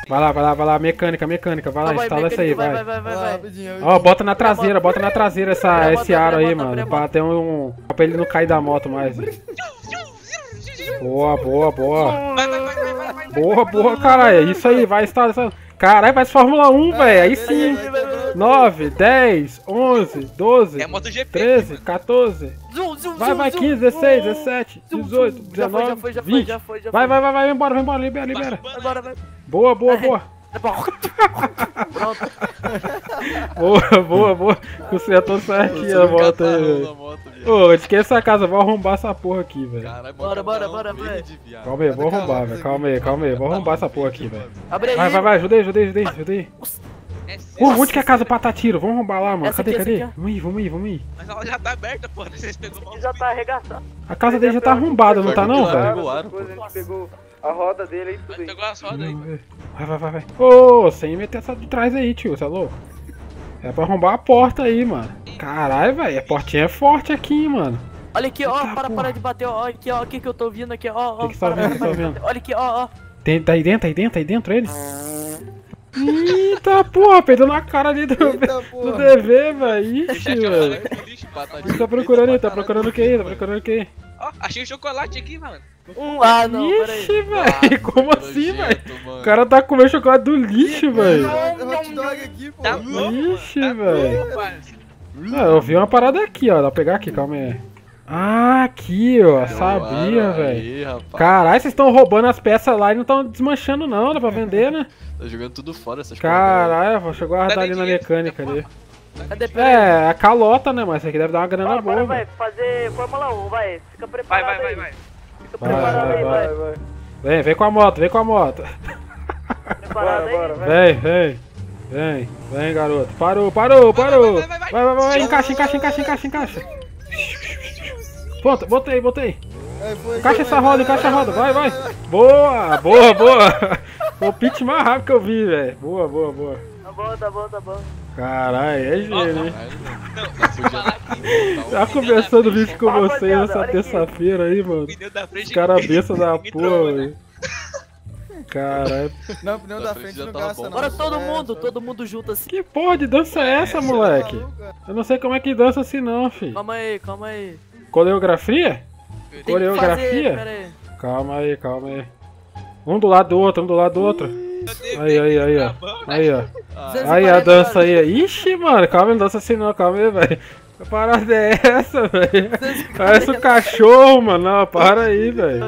Vai lá, mecânica, vai lá, instala isso aí, vai. Vai. Ó, bota na traseira esse aro aí, mano, pra ter pra ele não cair da moto mais. Boa. Boa, caralho, é isso aí, vai, instala. Caralho, vai Fórmula 1, velho, aí sim. 9, 10, 11, 12, 13, 14. Vai, 15, 16, 17, 18, 19, 20. Vai, embora, libera. Boa. Boa. Consertou certinho a moto aí, velho. Ô, esqueça a casa, vou arrombar essa porra aqui, velho. Bora, velho. Calma aí, vou arrombar, velho. Calma aí, vou arrombar essa porra aqui, velho. Vai, ajuda aí. Onde que é a casa pra tá tiro? Vamos arrombar lá, mano. Cadê? Vamos ir. Mas ela já tá aberta, pô. Vocês pegou mal. Já tá arregaçado. A casa dele já tá arrombada, não tá não, velho? A gente pegou a roda dele aí, tudo aí. Pegou as rodas aí. Vai. Ô, sem meter essa de trás aí, tio, você é louco? É pra arrombar a porta aí, mano. Caralho, velho, a portinha é forte aqui, mano. Olha aqui, ó, para de bater, ó, aqui, ó, o que eu tô vendo aqui, ó. O que você tá vendo? Olha aqui, ó. Tá aí dentro ele? Eita porra, perdendo a cara ali do DV, velho. Ixi, velho. Tá procurando o que aí? Ó, achei um chocolate aqui, mano. Não, peraí. Ixi, velho, como assim, velho? O cara tá comendo chocolate do lixo, velho. Tá bom, Ixi, velho. Eu vi uma parada aqui, ó. Dá pra pegar aqui, calma aí. Ah, aqui, ó. Sabia, velho. Caralho, vocês estão roubando as peças lá e não estão desmanchando, não. Dá pra vender, né? Tá jogando tudo fora essas coisas. Caralho, vou chegar a guardar ali na mecânica ali. Cadê? É, a calota, né? Mas isso aqui deve dar uma grana boa. Bora, vai, fazer Fórmula 1, vai. Fica preparado aí. Vai. Fica preparado aí, vai. Vem com a moto. Preparado aí? Vem, garoto. Parou. Vai, encaixa. Ponta, botei. Encaixa essa roda, vai. Boa. Foi o pitch mais rápido que eu vi, velho. Boa. Tá bom. Caralho, é gênio, hein? Não, Tá começando o vídeo com vocês nessa terça-feira aí, mano. Os caras besta da porra, velho. Caralho. Não, o pneu da frente não gasta, não. Bora todo mundo junto assim. Que porra de dança é essa, moleque? Eu não sei como é que dança assim não, filho. Calma aí. Coreografia? Tem que fazer, pera aí. Calma aí. Um do lado do outro. Aí, ó. Aí a dança aí. Ixi, mano, calma, não dança assim não, calma aí, velho. Que parada é essa, velho? Parece um cachorro, mano. Não, para aí, velho.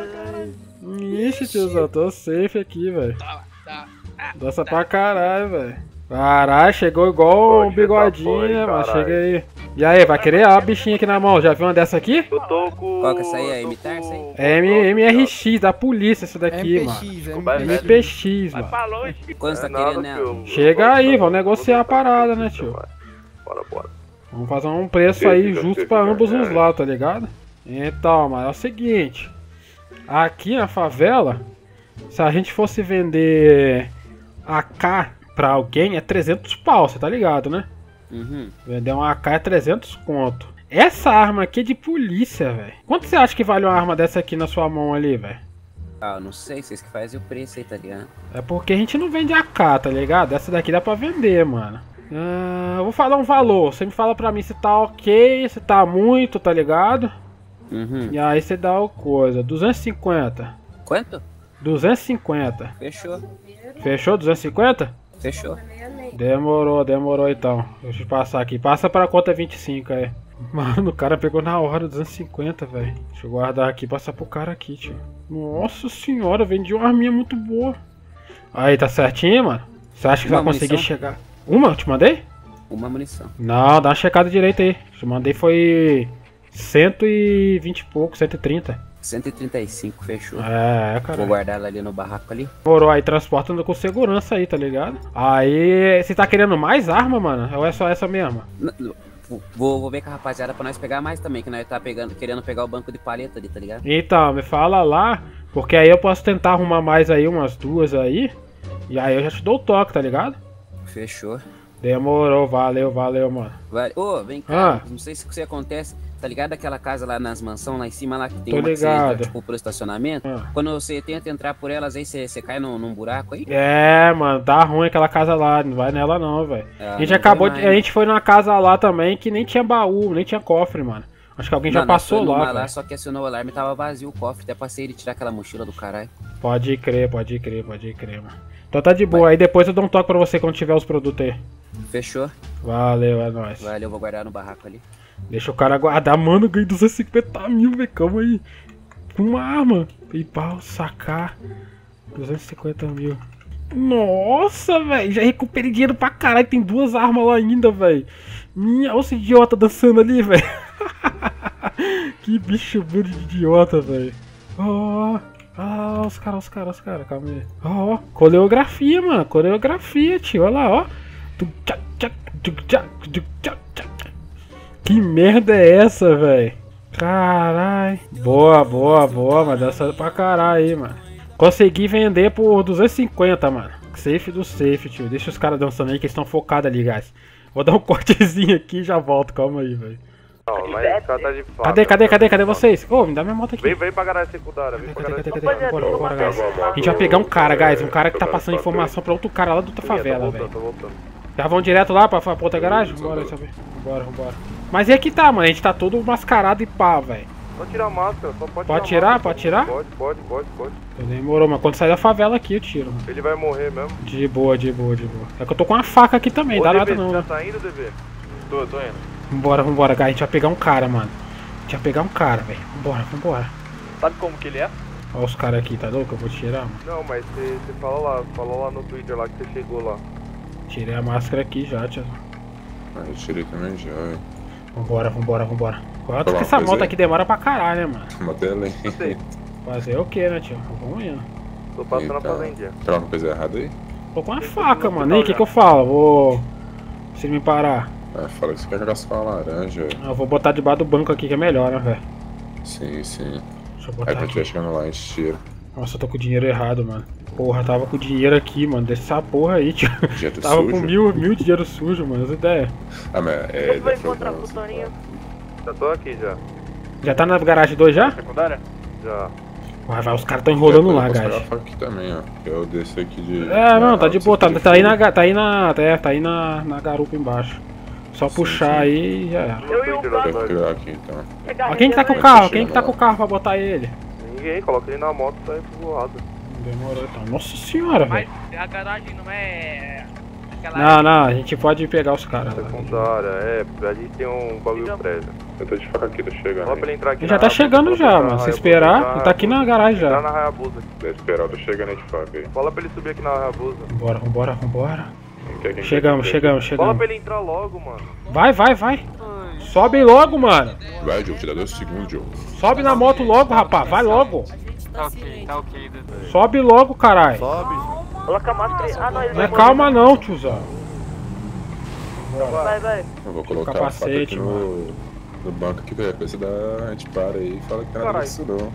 Ixi, tiozão, tô safe aqui, velho. Dança pra caralho, velho. Caralho, chegou igual um bigodinho, né, mano? Chega aí. E aí, vai querer a bichinha aqui na mão? Já viu uma dessa aqui? Eu tô com... Qual que é essa aí? É imitar essa aí? É MRX, da polícia essa daqui, mano. MPX, mano. Quanto você tá querendo nela? Chega aí, vamos negociar a parada, né, tio? Bora. Vamos fazer um preço aí justo pra ambos os lados, tá ligado? Então, mano, é o seguinte. Aqui na favela, se a gente fosse vender AK pra alguém, é 300 pau, você tá ligado, né? Vender uma AK é 300 conto. Essa arma aqui é de polícia, velho. Quanto você acha que vale uma arma dessa aqui na sua mão ali, velho? Ah, não sei, vocês que fazem o preço aí, tá ligado? É porque a gente não vende AK, tá ligado? Essa daqui dá pra vender, mano. Eu vou falar um valor. Você me fala pra mim se tá ok, se tá muito, tá ligado? E aí você dá o coisa. 250. Quanto? 250. Fechou. Fechou? 250? Fechou. Demorou então. Deixa eu passar aqui. Passa pra conta 25 aí. Mano, o cara pegou na hora 250, velho. Deixa eu guardar aqui e passar pro cara aqui, tio. Nossa senhora, vendi uma arminha muito boa. Aí, tá certinho, mano? Você acha que vai conseguir chegar? Uma? Eu te mandei? Uma munição. Não, dá uma checada direita aí. Te mandei foi 120 e pouco, 130. 135, fechou. É, cara. Vou guardar ela ali no barraco ali. Demorou, aí transportando com segurança aí, tá ligado? Aí, você tá querendo mais arma, mano? Ou é só essa mesmo? Vou ver com a rapaziada pra nós pegar mais também, que nós tá querendo pegar o banco de paleta ali, tá ligado? Então, me fala lá, porque aí eu posso tentar arrumar mais aí, umas duas aí. E aí eu já te dou o toque, tá ligado? Fechou. Demorou, valeu, mano. Ô, vem cá, não sei se isso acontece, tá ligado aquela casa lá nas mansões, lá em cima, lá que tem uma que você entra, tipo, pro estacionamento? Quando você tenta entrar por elas aí, você cai num buraco aí? É, mano, tá ruim aquela casa lá, não vai nela não, velho. A gente acabou de... A gente foi numa casa lá também que nem tinha baú, nem tinha cofre, mano. Acho que alguém já passou lá, velho. Só que acionou o alarme e tava vazio o cofre, até passei ele tirar aquela mochila do caralho. Pode crer, mano. Então tá de boa, aí depois eu dou um toque pra você quando tiver os produtos aí. Fechou. Valeu, é nóis. Valeu, vou guardar no barraco ali. Deixa o cara guardar, mano, ganhei 250 mil, velho, calma aí. Com uma arma. E pau, sacar. 250 mil. Nossa, velho, já recuperei dinheiro pra caralho, tem 2 armas lá ainda, velho. Olha esse idiota dançando ali, velho. Que bicho burro de idiota, velho. Os caras, calma aí. Coreografia, mano, tio, olha lá, ó. Que merda é essa, velho? Caralho. Boa, mas dançando pra caralho aí, mano. Consegui vender por 250, mano. Safe do safe, tio. Deixa os caras dançando aí que eles estão focados ali, guys. Vou dar um cortezinho aqui e já volto, calma aí, velho. Não, mas o cara tá de fato. Cadê vocês? Ô, me dá minha moto aqui. Vem pra garagem secundária, Bora, guys. A gente vai pegar um cara, guys. Um cara que tá passando informação pra outro cara lá da outra favela, velho. Já vão direto lá pra outra garagem? Bora saber. Vambora. Mas e aqui tá, mano. A gente tá todo mascarado e pá, velho. Pode tirar a máscara, só pode tirar. Pode tirar? Pode. Demorou, mas quando sair da favela aqui eu tiro, mano. Ele vai morrer mesmo? De boa. É que eu tô com uma faca aqui também, dá nada não. Você já tá indo, DV? Tô indo. Vambora, cara. A gente vai pegar um cara, mano. Velho. Vambora. Sabe como que ele é? Olha os caras aqui, tá louco? Eu vou tirar, mano. Não, mas você falou lá no Twitter lá que você chegou lá. Tirei a máscara aqui já, tio. Eu tirei também já, velho. Vambora. Quanto que essa moto aqui demora pra caralho, né, mano? Matei ela aí. Fazer o que, né, tio? Vamos indo. Tô passando a fazendinha. Tem alguma coisa errada aí? Tô com uma faca, mano. E o que eu falo? Se ele me parar. Fala que você quer jogar só uma laranja. Eu vou botar debaixo do banco aqui que é melhor, né, velho? Sim. Deixa eu botar Aí quando aqui. estiver chegando lá, a gente tira. Nossa, eu tô com o dinheiro errado, mano. Porra, tava com o dinheiro aqui, mano. Deixa essa porra aí, tio. Dinheiro Tava sujo? com mil dinheiro sujo, mano. As ideias. Mas Ele vai encontrar com o Toninho. Já tô aqui já. Já tá na garagem 2 já? Secundária? Já. Vai, os caras tão enrolando lá, guys. guys. Eu vou aqui também, ó. Eu desci aqui de... Não, tá de boa. Tá aí na garupa embaixo. Só puxar aí e já era. Eu e o Vou pegar aqui, então. Quem que tá com o carro? Quem que tá com o carro pra botar ele? Ninguém, coloca ele na moto e sai pro lado. Demorou então. Nossa senhora, velho. Mas a garagem não é... Não, a gente pode pegar os caras. Secundária, a gente tem um bagulho prévio. Eu tô de faca aqui, tô chegando. Fala pra ele entrar aqui. Ele já tá chegando já, mano. Se esperar, ele tá aqui na garagem já. Entrar na Hayabusa. Deve esperar, eu tô chegando aí de faca aí. Fala pra ele subir aqui na Hayabusa. Vambora. Chegamos. Fala pra ele entrar logo, mano. Vai. Sobe logo, mano. Vai, Diogo, te dá 2 segundos, Diogo. Sobe na moto logo, rapaz. Vai logo. Tá ok. Sobe logo, caralho. Sobe. Coloca a máscara aí. Ah, não, ele Não é vai calma não, tiozão. Vai. Eu vou colocar capacete, a faca aqui no banco aqui, velho. Depois a gente para aí e fala que tem nada disso não.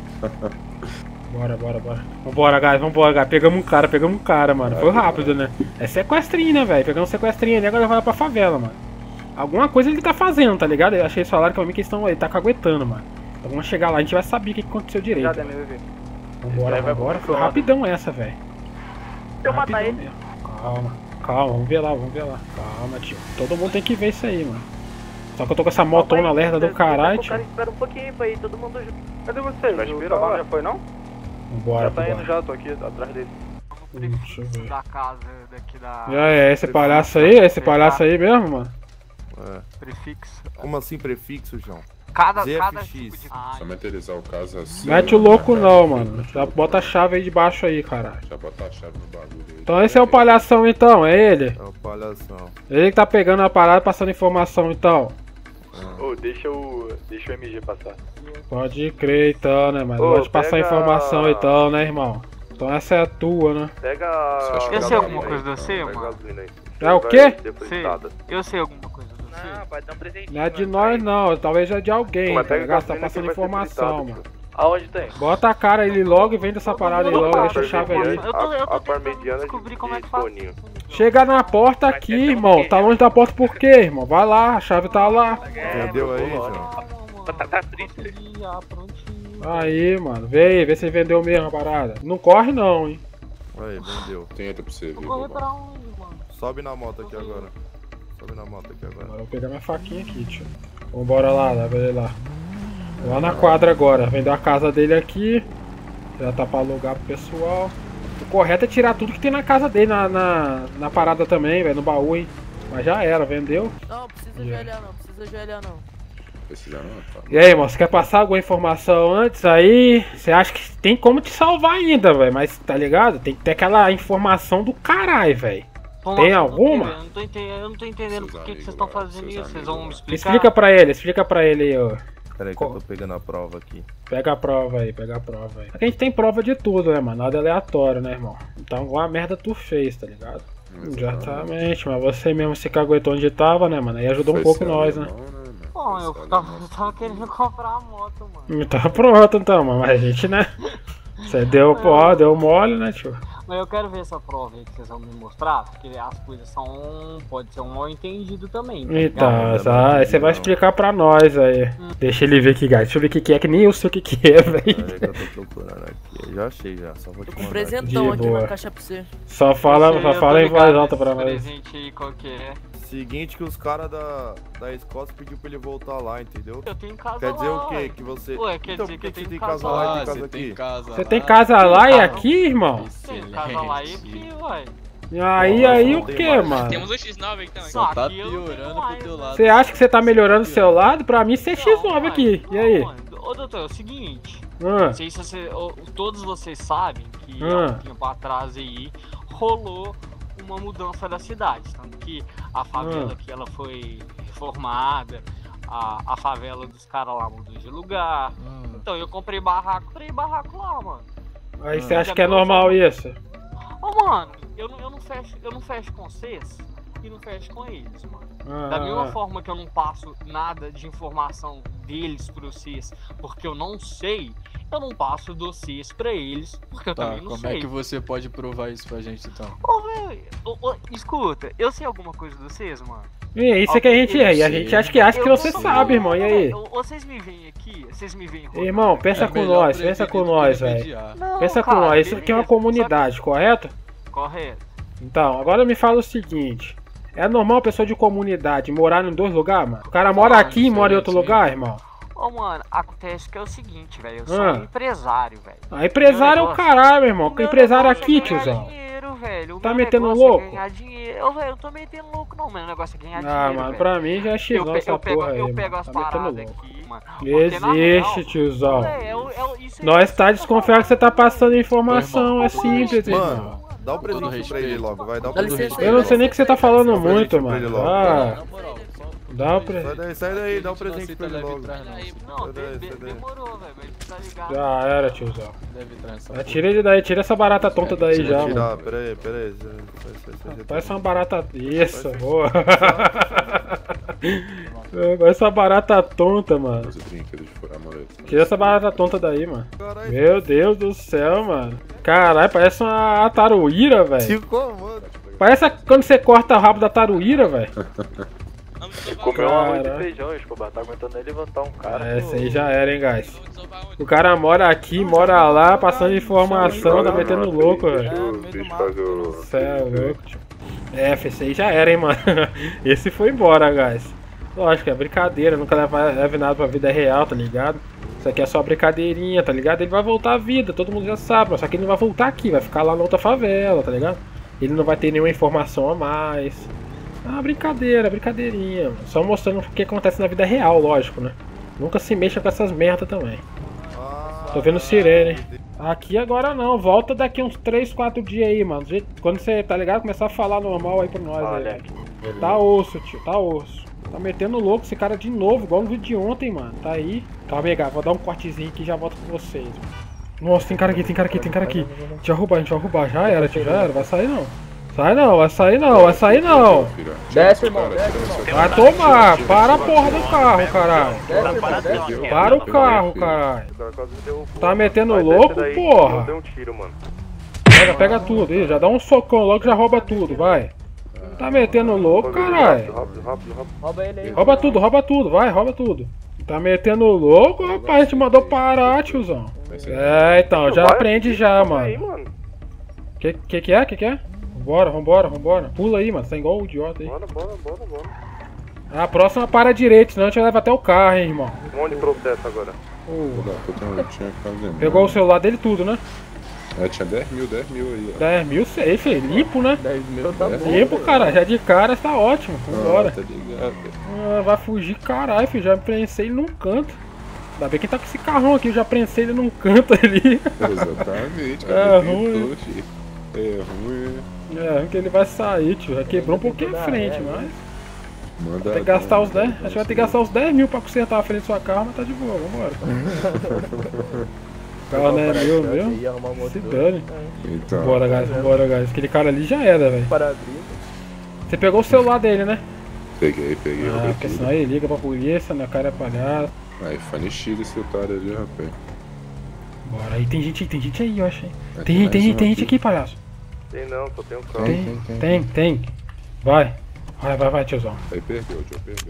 Bora. Vambora, guys. Pegamos um cara, mano. Foi rápido, né? É sequestrinho, né, velho? Pegamos um sequestrinho ali, agora vai pra favela, mano. Alguma coisa ele tá fazendo, tá ligado? Eu achei eles falaram que pra mim que ele tá caguetando, mano. Então vamos chegar lá, a gente vai saber o que aconteceu direito. Vambora. Foi rapidão essa, velho. Eu matar ele. Mesmo. Calma, vamos ver lá. Calma, tio. Todo mundo tem que ver isso aí, mano. Só que eu tô com essa motona lerda do caralho, tio. Espera um pouquinho pra ir, todo mundo junto. Cadê você? O cavalo já foi, não? Vambora. Já tá indo já, tô aqui atrás dele. Deixa eu ver. Da casa daqui da... Já é esse palhaço aí mesmo, mano? Prefixo. Como assim prefixo, João? Cada ZFX. tipo de... Só mentalizar o caso assim. Mete o louco não, mano. Já bota a chave aí debaixo aí, caralho. Já botar a chave no bagulho aí. Então esse é o palhação então, é ele? É o palhação. Ele que tá pegando a parada e passando informação então. Deixa o MG passar. Pode crer então, né, mas pode passar informação então, né, irmão? Então essa é a tua, né? Pega. Eu sei alguma coisa de você, mano? É o quê? Eu sei alguma coisa de você. Não, vai dar um presente. Não é de nós não, talvez é de alguém, Mas tá pega ligado? Você tá gasolina passando que vai ser informação, fritado, mano. Aonde tem? Bota a cara ele logo e vende essa parada aí logo, deixa a chave aí. Eu tô A tentando parmegiana descobrir de como é que faz. Toninho. Chega na porta aqui, irmão. Tá longe da porta por quê, irmão? Vai lá, a chave tá lá. Vendeu aí, João? Tá triste. Aí, mano. Vê se vendeu mesmo a parada. Não corre não, hein. Aí, vendeu. Tenta pra você ver. Correr pra onde, mano? Sobe na moto aqui agora. Sobe na moto aqui agora. Agora eu vou pegar minha faquinha aqui, tio. Vambora lá, leva ele lá. Lá na quadra agora. Vendeu a casa dele aqui. Já tá pra alugar pro pessoal. O correto é tirar tudo que tem na casa dele, na parada também, velho, no baú, hein. Mas já era, vendeu. Não, precisa ajoelhar não, precisa ajoelhar não. Precisa não, tá. E aí, irmão, você quer passar alguma informação antes aí? Você acha que tem como te salvar ainda, velho, mas tá ligado? Tem que ter aquela informação do caralho, velho. Tem alguma? Eu não tô entendendo por que vocês estão fazendo isso, vocês vão me explicar? Explica pra ele aí, ó. Pera aí que eu tô pegando a prova aqui. Pega a prova aí, pega a prova aí. Aqui a gente tem prova de tudo, né, mano? Nada aleatório, né, irmão? Então alguma merda tu fez, tá ligado? Exatamente, mas você mesmo se caguetou onde tava, né, mano? Aí ajudou um pouco nós, né? Bom, eu tava querendo comprar a moto, mano. Tá pronto então, mano. Mas a gente, né? Você deu mole, né, tio? Mas eu quero ver essa prova aí que vocês vão me mostrar, porque as coisas são... pode ser um mal entendido também. Tá então, aí você vai explicar pra nós aí. Deixa ele ver aqui, guys. Deixa eu ver o que é, que nem eu sei o que é, velho. Peraí que eu tô procurando aqui. Eu já achei já, só vou te Um mandar presentão aqui boa. na caixa pra você. Só fala em voz alta pra nós. Presente aí, qual que é? Seguinte que os caras da Escócia pediu pra ele voltar lá, entendeu? Eu tenho casa Quer dizer lá, o quê? ué. Que você... Ué, quer então, dizer por que eu você tenho tem casa casa lá, lá e tem casa aqui? Você tem casa lá e aqui, irmão? Tenho casa lá e aqui, ué. Aí o que, mano? Temos um X9 aqui também. Só tá aqui eu piorando tenho pro teu lado. Você acha que você tá melhorando o seu lado? Pra mim, você é X9 aqui. E aí? Ô, doutor, é o seguinte. Ah. Não sei se todos vocês sabem que há um tempo atrás aí rolou uma mudança da cidade. Tanto que a favela aqui ela foi reformada, a favela dos caras lá mudou de lugar. Então eu comprei barraco lá, mano. Aí você acha que é normal isso? Ô, mano, eu não fecho com vocês e não fecho com eles, mano. Da mesma forma que eu não passo nada de informação deles pra vocês porque eu não sei, eu não passo dossiês pra eles porque eu também não sei. Como é que você pode provar isso pra gente, então? Ô, velho, escuta, eu sei alguma coisa de vocês, mano? E é isso que a gente é, e a gente acha que você sabe, irmão, e aí? Vocês me veem aqui, vocês me veem... Irmão, pensa com nós, velho. Pensa com nós, isso aqui é uma comunidade, correto? Correto. Então, agora me fala o seguinte. É normal a pessoa de comunidade morar em dois lugares, mano? O cara mora aqui e mora em outro lugar, irmão? Ô, mano, acontece que é o seguinte, velho, eu sou um empresário, velho. Ah, empresário é o caralho, meu irmão. Empresário aqui, tiozão. Velho, tá metendo louco? Ganhar dinheiro. Eu, velho, não tô metendo louco não, mano. O negócio é ganhar dinheiro. Ah, mano, pra mim já é X9 essa porra aí. Eu pego as paradas aqui, mano. Existe, tiozão. Nós tá desconfiado que você tá passando informação, é simples, mano. Dá um presente pra ele logo, vai dar um presente. Eu não sei nem o que você tá falando muito, mano. Ah, dá um presente. Sai daí, dá um presente pra ele logo. Não, demorou, velho, mas tá ligado. Já era, tiozão. Tira ele daí, tira essa barata tonta daí já, mano. Pera aí. Parece uma barata... Isso, boa. Parece uma barata tonta, mano. Tira essa barata tonta daí, mano. Meu Deus do céu, mano. Caralho, parece uma taruíra, velho. Parece quando você corta o rabo da taruíra, velho. Comeu um arroz de feijão, Escobar. Tá aguentando nem levantar um cara. Essa aí já era, hein, guys. O cara mora aqui, mora lá, passando informação, tá metendo louco, velho. Cê é louco, tio. Esse aí já era, hein, mano. Esse foi embora, guys. Lógico, é brincadeira, nunca leve nada pra vida real, tá ligado? Isso aqui é só brincadeirinha, tá ligado? Ele vai voltar à vida, todo mundo já sabe, mas só que ele não vai voltar aqui, vai ficar lá na outra favela, tá ligado? Ele não vai ter nenhuma informação a mais. Ah, brincadeirinha, mano. Só mostrando o que acontece na vida real, lógico, né? Nunca se mexa com essas merda também. Tô vendo sirene. Aqui agora não, volta daqui uns 3, 4 dias aí, mano. Quando você, tá ligado, começar a falar normal aí pra nós aí. Tá osso, tio, tá osso. Tá metendo louco esse cara de novo, igual no vídeo de ontem, mano. Tá aí. Calma aí, galera, vou dar um cortezinho aqui e já volto com vocês, mano. Nossa, tem cara aqui. A gente vai roubar, já era, tio, já era. Vai sair não. Vai sair não. Desce, irmão. Vai tomar, para a porra do carro, caralho. Para o carro, caralho. Tá metendo louco, porra. Pega tudo, aí, já dá um socão logo, já rouba tudo, vai. Tá metendo louco, caralho. Rouba ele aí. Rouba tudo, vai, rouba tudo. Tá metendo louco, rapaz, a gente mandou parar, tiozão. É, então, já aprende já, mano. Que é? Vambora. Pula aí, mano, você tá igual o idiota aí. Bora. A próxima para direito, senão a gente leva até o carro, hein, irmão. Onde processo agora? Pegou o celular dele tudo, né? É, tinha 10 mil aí, ó. 10 mil safe, limpo, né? 10 mil tá bom. Limpo, cara, já de cara tá ótimo. Vambora. Tá ligado. Vai fugir, caralho, filho. Já prensei ele num canto. Ainda bem que tá com esse carrão aqui, eu já prensei ele num canto ali. Exatamente, cara. É ruim. É ruim. É ruim que ele vai sair, tio. Já quebrou um pouquinho a frente, mas. Manda. Vai ter que gastar os 10. Acho que vai ter que gastar os 10 mil pra consertar a frente da sua carro, mas tá de boa, vambora. O carro não é meu mesmo? Se dane. Então. Bora, guys. Aquele cara ali já era, velho. Você pegou o celular dele, né? Peguei. Porque senão ele liga pra polícia, né? O cara é palhaço. Aí, fanichido esse otário ali, rapaz. Bora, aí tem gente aí, eu acho, hein? Tem gente aqui, palhaço. Tem não, só tem um carro. Tem. Vai, tiozão. Aí perdeu, Joe, perdeu.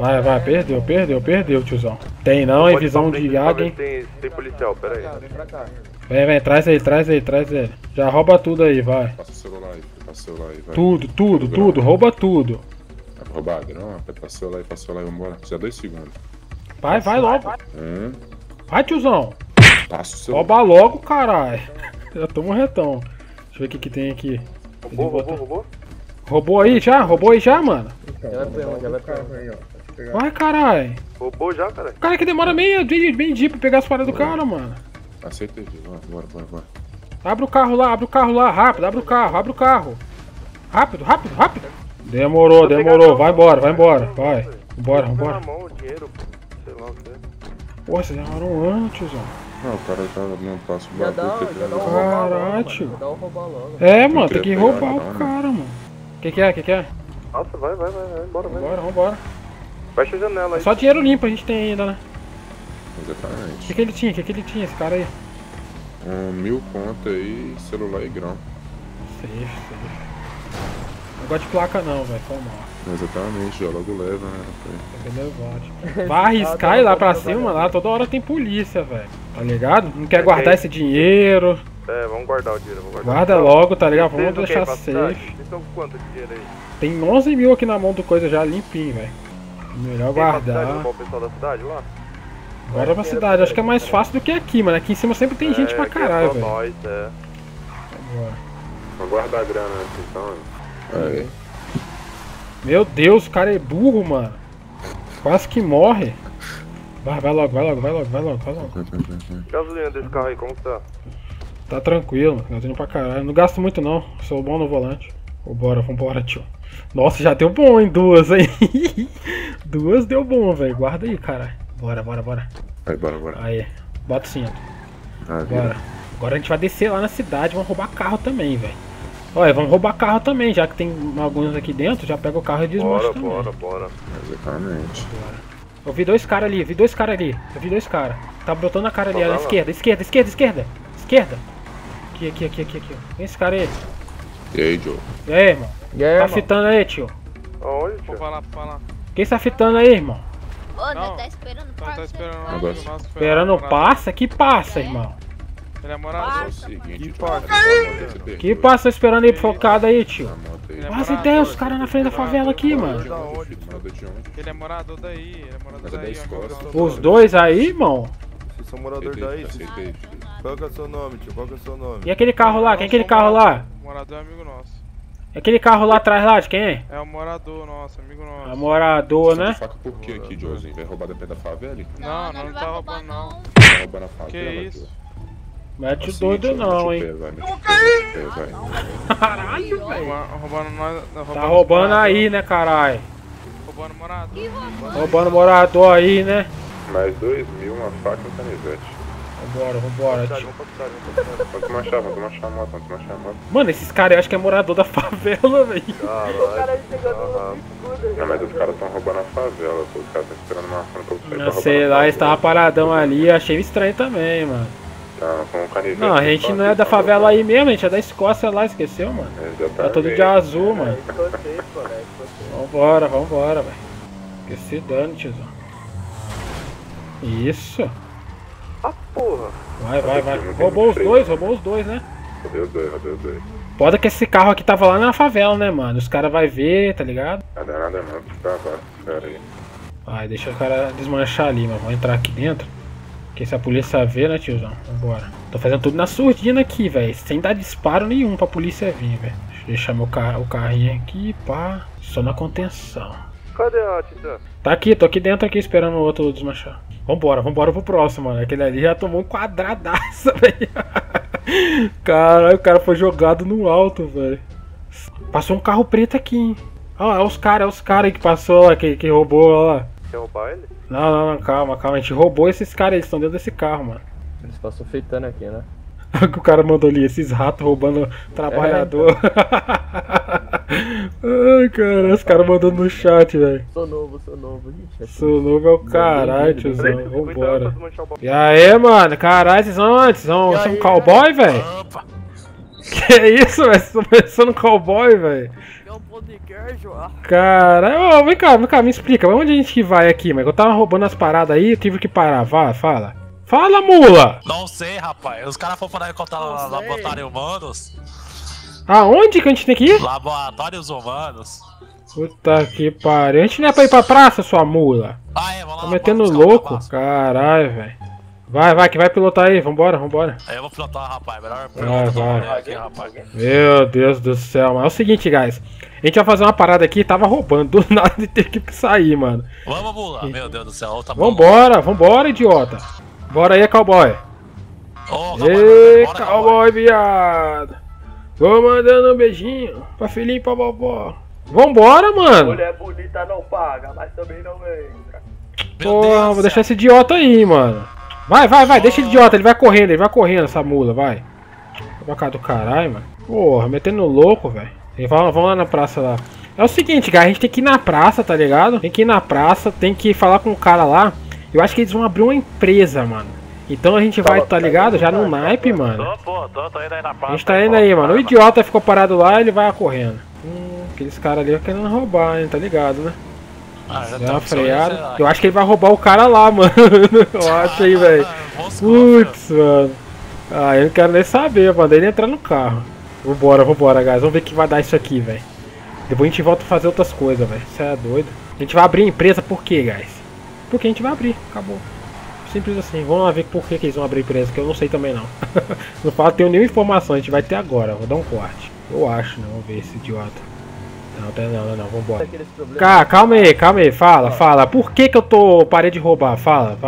Vai, perdeu, tiozão. Tem não, hein? Visão de águia, hein? Tem policial, pera aí. Vem, traz ele. Já rouba tudo aí, vai. Passa o celular aí, vai. Tudo, rouba tudo. Vai roubar, não? Passa o celular aí, vambora. Precisa de 2 segundos. Vai logo. Vai, tiozão. Passa o celular. Rouba logo, caralho. Já toma um retão. Deixa eu ver o que tem aqui. Roubou? Roubou aí já, mano? Já vai pra aí, ó. Vai, caralho. Roubou já, cara? Cara que demora meio dia pra pegar as paradas do cara, mano. Aceita aí, bora. Abre o carro lá, rápido, abre o carro. Rápido. Demorou, vai embora. Vai. Vambora. Na mão, o dinheiro, sei lá o que. Porra, você demorou um ano, tiozão. Não, o cara tá não passa o Já dá um Caralho, tio. Dá um roubar logo. É, mano, tem que roubar o cara, mano. Que é? Nossa, vai, bora. Vambora. Fecha a janela aí. Só dinheiro limpo a gente tem ainda, né? Exatamente. O que ele tinha, esse cara aí? 1000 conto aí, celular e grão. Safe. Não gosto de placa não, velho, foi mal. Exatamente, já logo leva, né? Vai arriscar ir lá pra cima, lá toda hora tem polícia, velho. Tá ligado? Não quer guardar esse dinheiro. É, vamos guardar o dinheiro, Guarda logo, tá ligado? Vamos deixar safe. Vocês estão com quanto de dinheiro aí? Tem 11 mil aqui na mão do coisa já limpinho, velho. Melhor guardar. O pessoal da cidade lá? Bora pra cidade, acho que é mais fácil do que aqui, mano. Aqui em cima sempre tem gente pra caralho, velho. Nós, Vamos guardar a grana antes então. Aí. Meu Deus, o cara é burro, mano. Quase que morre. Vai logo. Gasolina desse carro aí, como que tá? Tá tranquilo, gasolina pra caralho. Não gasto muito não, sou bom no volante. Vambora, tio. Nossa, já deu bom, hein? 2, hein? 2 deu bom, velho. Guarda aí, caralho. Bora. Aí, bora. Aí, bota o cinto. Bora. Agora a gente vai descer lá na cidade, vamos roubar carro também, velho. Olha, vamos roubar carro também, já que tem alguns aqui dentro, já pega o carro e desmancha também. Bora. Exatamente. Eu vi 2 caras ali, Tá brotando a cara ali, à esquerda. Aqui. Quem é esse cara aí? E aí, Joe? E aí, irmão? Tá fitando aí, tio? Aonde, tio? Vou falar. Quem tá fitando aí, irmão? Ô, nós tá esperando o parça. Esperando o passa? Que passa, irmão? Ele é morador. É o seguinte, Que passa esperando aí focado aí, tio? Quase 10 os caras na frente da favela aqui, mano. Ele é morador daí, Os 2 aí, irmão? Vocês são moradores daí? Qual que é o seu nome, tio? E aquele carro lá? Quem é aquele carro lá? Morador é amigo nosso. Aquele carro lá atrás lá, de quem é? É o morador nosso, amigo nosso. É morador, né? Faca por que aqui, Joezinho? Vai roubar dentro da favela? Não tá roubando não. Vai roubar na favela, Que isso? Mete o doido não, hein? Caralho, velho. Roubando nós. Tá roubando aí, né, caralho? Roubando morador. Roubando morador aí, né? Mais 2 mil, uma faca e um canivete. Vambora, tio. Vamos tomar chá, moto. Mano, esses caras eu acho que é morador da favela, velho. Não, mas os caras estão roubando a favela, os caras estão esperando uma ação pra você. Não sei lá, eles estavam paradão ali, eu achei estranho também, mano. Tá com um canivete. Não, a gente não é da favela aí mesmo, a gente é da Escócia lá, esqueceu, mano? Tá todo de azul, mano. Vambora, vambora, velho. Esqueci dano, tiozão. Isso. Ah, porra. Vai. Roubou os dois, né? Roubei os dois. Pode que esse carro aqui tava lá na favela, né, mano? Os caras vão ver, tá ligado? Nada não, tá, pera aí. Vai, deixa os caras desmanchar ali, mano. Vamos entrar aqui dentro. Porque se a polícia ver, né, tiozão? Vambora. Tô fazendo tudo na surdina aqui, velho. Sem dar disparo nenhum pra polícia vir, velho. Deixa eu deixar o carrinho aqui, pá. Só na contenção. Cadê a Titã? Tá aqui, tô aqui dentro aqui esperando o outro desmanchar. Vambora pro próximo, mano. Aquele ali já tomou um quadradaço, velho. Caralho, o cara foi jogado no alto, velho. Passou um carro preto aqui, hein. Ó, é os caras que passou lá, que roubou lá. Quer roubar ele? Não, calma. A gente roubou esses caras, eles estão dentro desse carro, mano. Eles passam feitando aqui, né? O cara mandou ali, esses ratos roubando trabalhador. Ai, cara, os caras mandando no chat, velho. Sou novo. Ixi, sou novo é o caralho, tiozão. Vambora. E aí, mano, caralho, vocês são onde? São um cowboy, velho? Que isso, velho? Vocês estão parecendo um cowboy, velho? Caralho, vem cá, me explica. Onde a gente vai aqui, mas eu tava roubando as paradas aí, eu tive que parar. Fala. Fala, mula! Não sei, rapaz. Os caras foram para encontrar laboratórios humanos. Aonde que a gente tem que ir? Laboratórios humanos. Puta que pariu. A gente não é pra ir pra praça, sua mula. Vamos lá. Tá metendo louco? Caralho, velho. Vai, que vai pilotar aí. Vambora. Eu vou pilotar, rapaz. Melhor vai. aqui, rapaz. Meu Deus do céu, mano. É o seguinte, guys. A gente vai fazer uma parada aqui, tava roubando do nada e teve que sair, mano. Vamos, mula. Meu Deus do céu. Tá Vambora, idiota. Bora aí, cowboy. Ei, cowboy, viado. Vou mandando um beijinho pra filhinho e pra vovó. Vambora, mano. Mulher bonita não paga, mas também não vem. Porra, vou deixar esse idiota aí, mano. Vai, deixa esse idiota, ele vai correndo, essa mula, vai. Pra cá do caralho, mano. Porra, metendo louco, velho. Vamos lá na praça lá. É o seguinte, cara, a gente tem que ir na praça, tá ligado? Tem que ir na praça, tem que falar com o cara lá. Eu acho que eles vão abrir uma empresa, mano. Então a gente vai, tá ligado? Já no naipe, mano. Tô indo aí na praça. A gente tá indo aí, mano. O idiota ficou parado lá, ele vai correndo. Aqueles caras ali querendo roubar, hein, tá ligado, né? Deu uma freada. Eu acho que ele vai roubar o cara lá, mano. Eu acho aí, velho. Putz, mano. Eu não quero nem saber, mano. Ele entrar no carro. Vambora, guys. Vamos ver o que vai dar isso aqui, velho. Depois a gente volta a fazer outras coisas, velho. Você é doido. A gente vai abrir a empresa por quê, guys? Porque a gente vai abrir. Acabou. Simples assim. Vamos lá ver por que eles vão abrir a empresa, que eu não sei também não. Não tenho nenhuma informação. A gente vai ter agora. Vou dar um corte. Eu acho, né? Vamos ver esse idiota. Não, vambora. Calma aí, fala. Por que eu parei de roubar? Fala.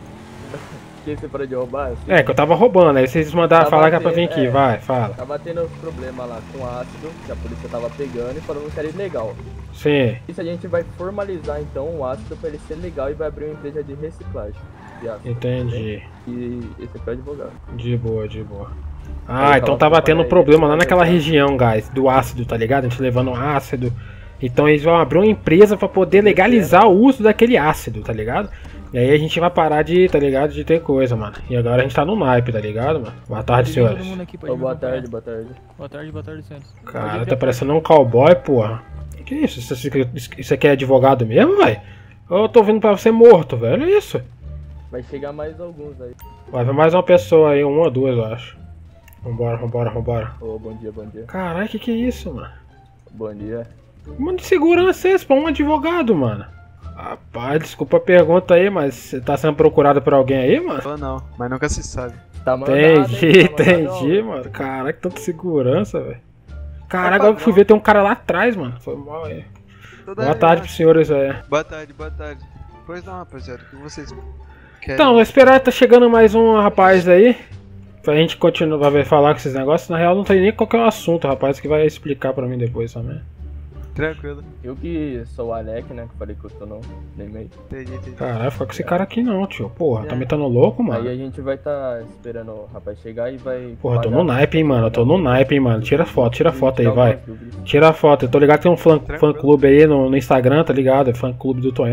Por que você parou de roubar? É, que eu tava roubando, aí vocês mandaram falar que é pra vir aqui, vai, fala. Tava tendo problema lá com ácido, que a polícia tava pegando e falando que era ilegal. Sim. Isso a gente vai formalizar então o ácido pra ele ser legal e vai abrir uma empresa de reciclagem de ácido. Entendi. E esse aqui é o advogado. De boa. Então tava tendo problema lá naquela região, guys, do ácido, tá ligado? A gente levando ácido. Então eles vão abrir uma empresa pra poder legalizar o uso daquele ácido, tá ligado? E aí a gente vai parar de, tá ligado, de ter coisa, mano. E agora a gente tá no naipe, tá ligado, mano? Boa tarde, senhores. Boa tarde. Boa tarde, senhores. Cara, tá parecendo um cowboy, porra. Que isso? Isso aqui é advogado mesmo, velho? Eu tô vindo pra você morto, velho. É isso. Vai chegar mais alguns aí. Vai vir mais uma pessoa aí, uma ou duas, eu acho. Vambora. Bom dia. Caralho, que é isso, mano? Bom dia. Mano, de segurança é esse pra um advogado, mano? Rapaz, desculpa a pergunta aí, mas você tá sendo procurado por alguém aí, mano? Não, mas nunca se sabe. Tá mandado, entendi, mano. Caraca, tanta segurança, velho. Caraca, agora que fui ver, tem um cara lá atrás, mano. Foi mal aí. Boa tarde pros senhores aí. Boa tarde. Pois não, rapaziada, o que vocês querem? Então, vou esperar, tá chegando mais um rapaz aí. Pra gente continuar, vai falar com esses negócios. Na real, não tem nem qualquer assunto, rapaz, que vai explicar pra mim depois também. Tranquilo. Eu que sou o Alec, né, que falei que eu tô no e-mail. Entendi. Caralho, fica com esse cara aqui não, tio. Porra, tá metendo louco, mano. Aí a gente vai tá esperando o rapaz chegar e vai... Porra, eu tô no naipe, hein, mano. Tira foto aí, vai. Tira a foto. Eu tô ligado que tem um fã clube aí no Instagram, tá ligado? É fã clube do Tonhão.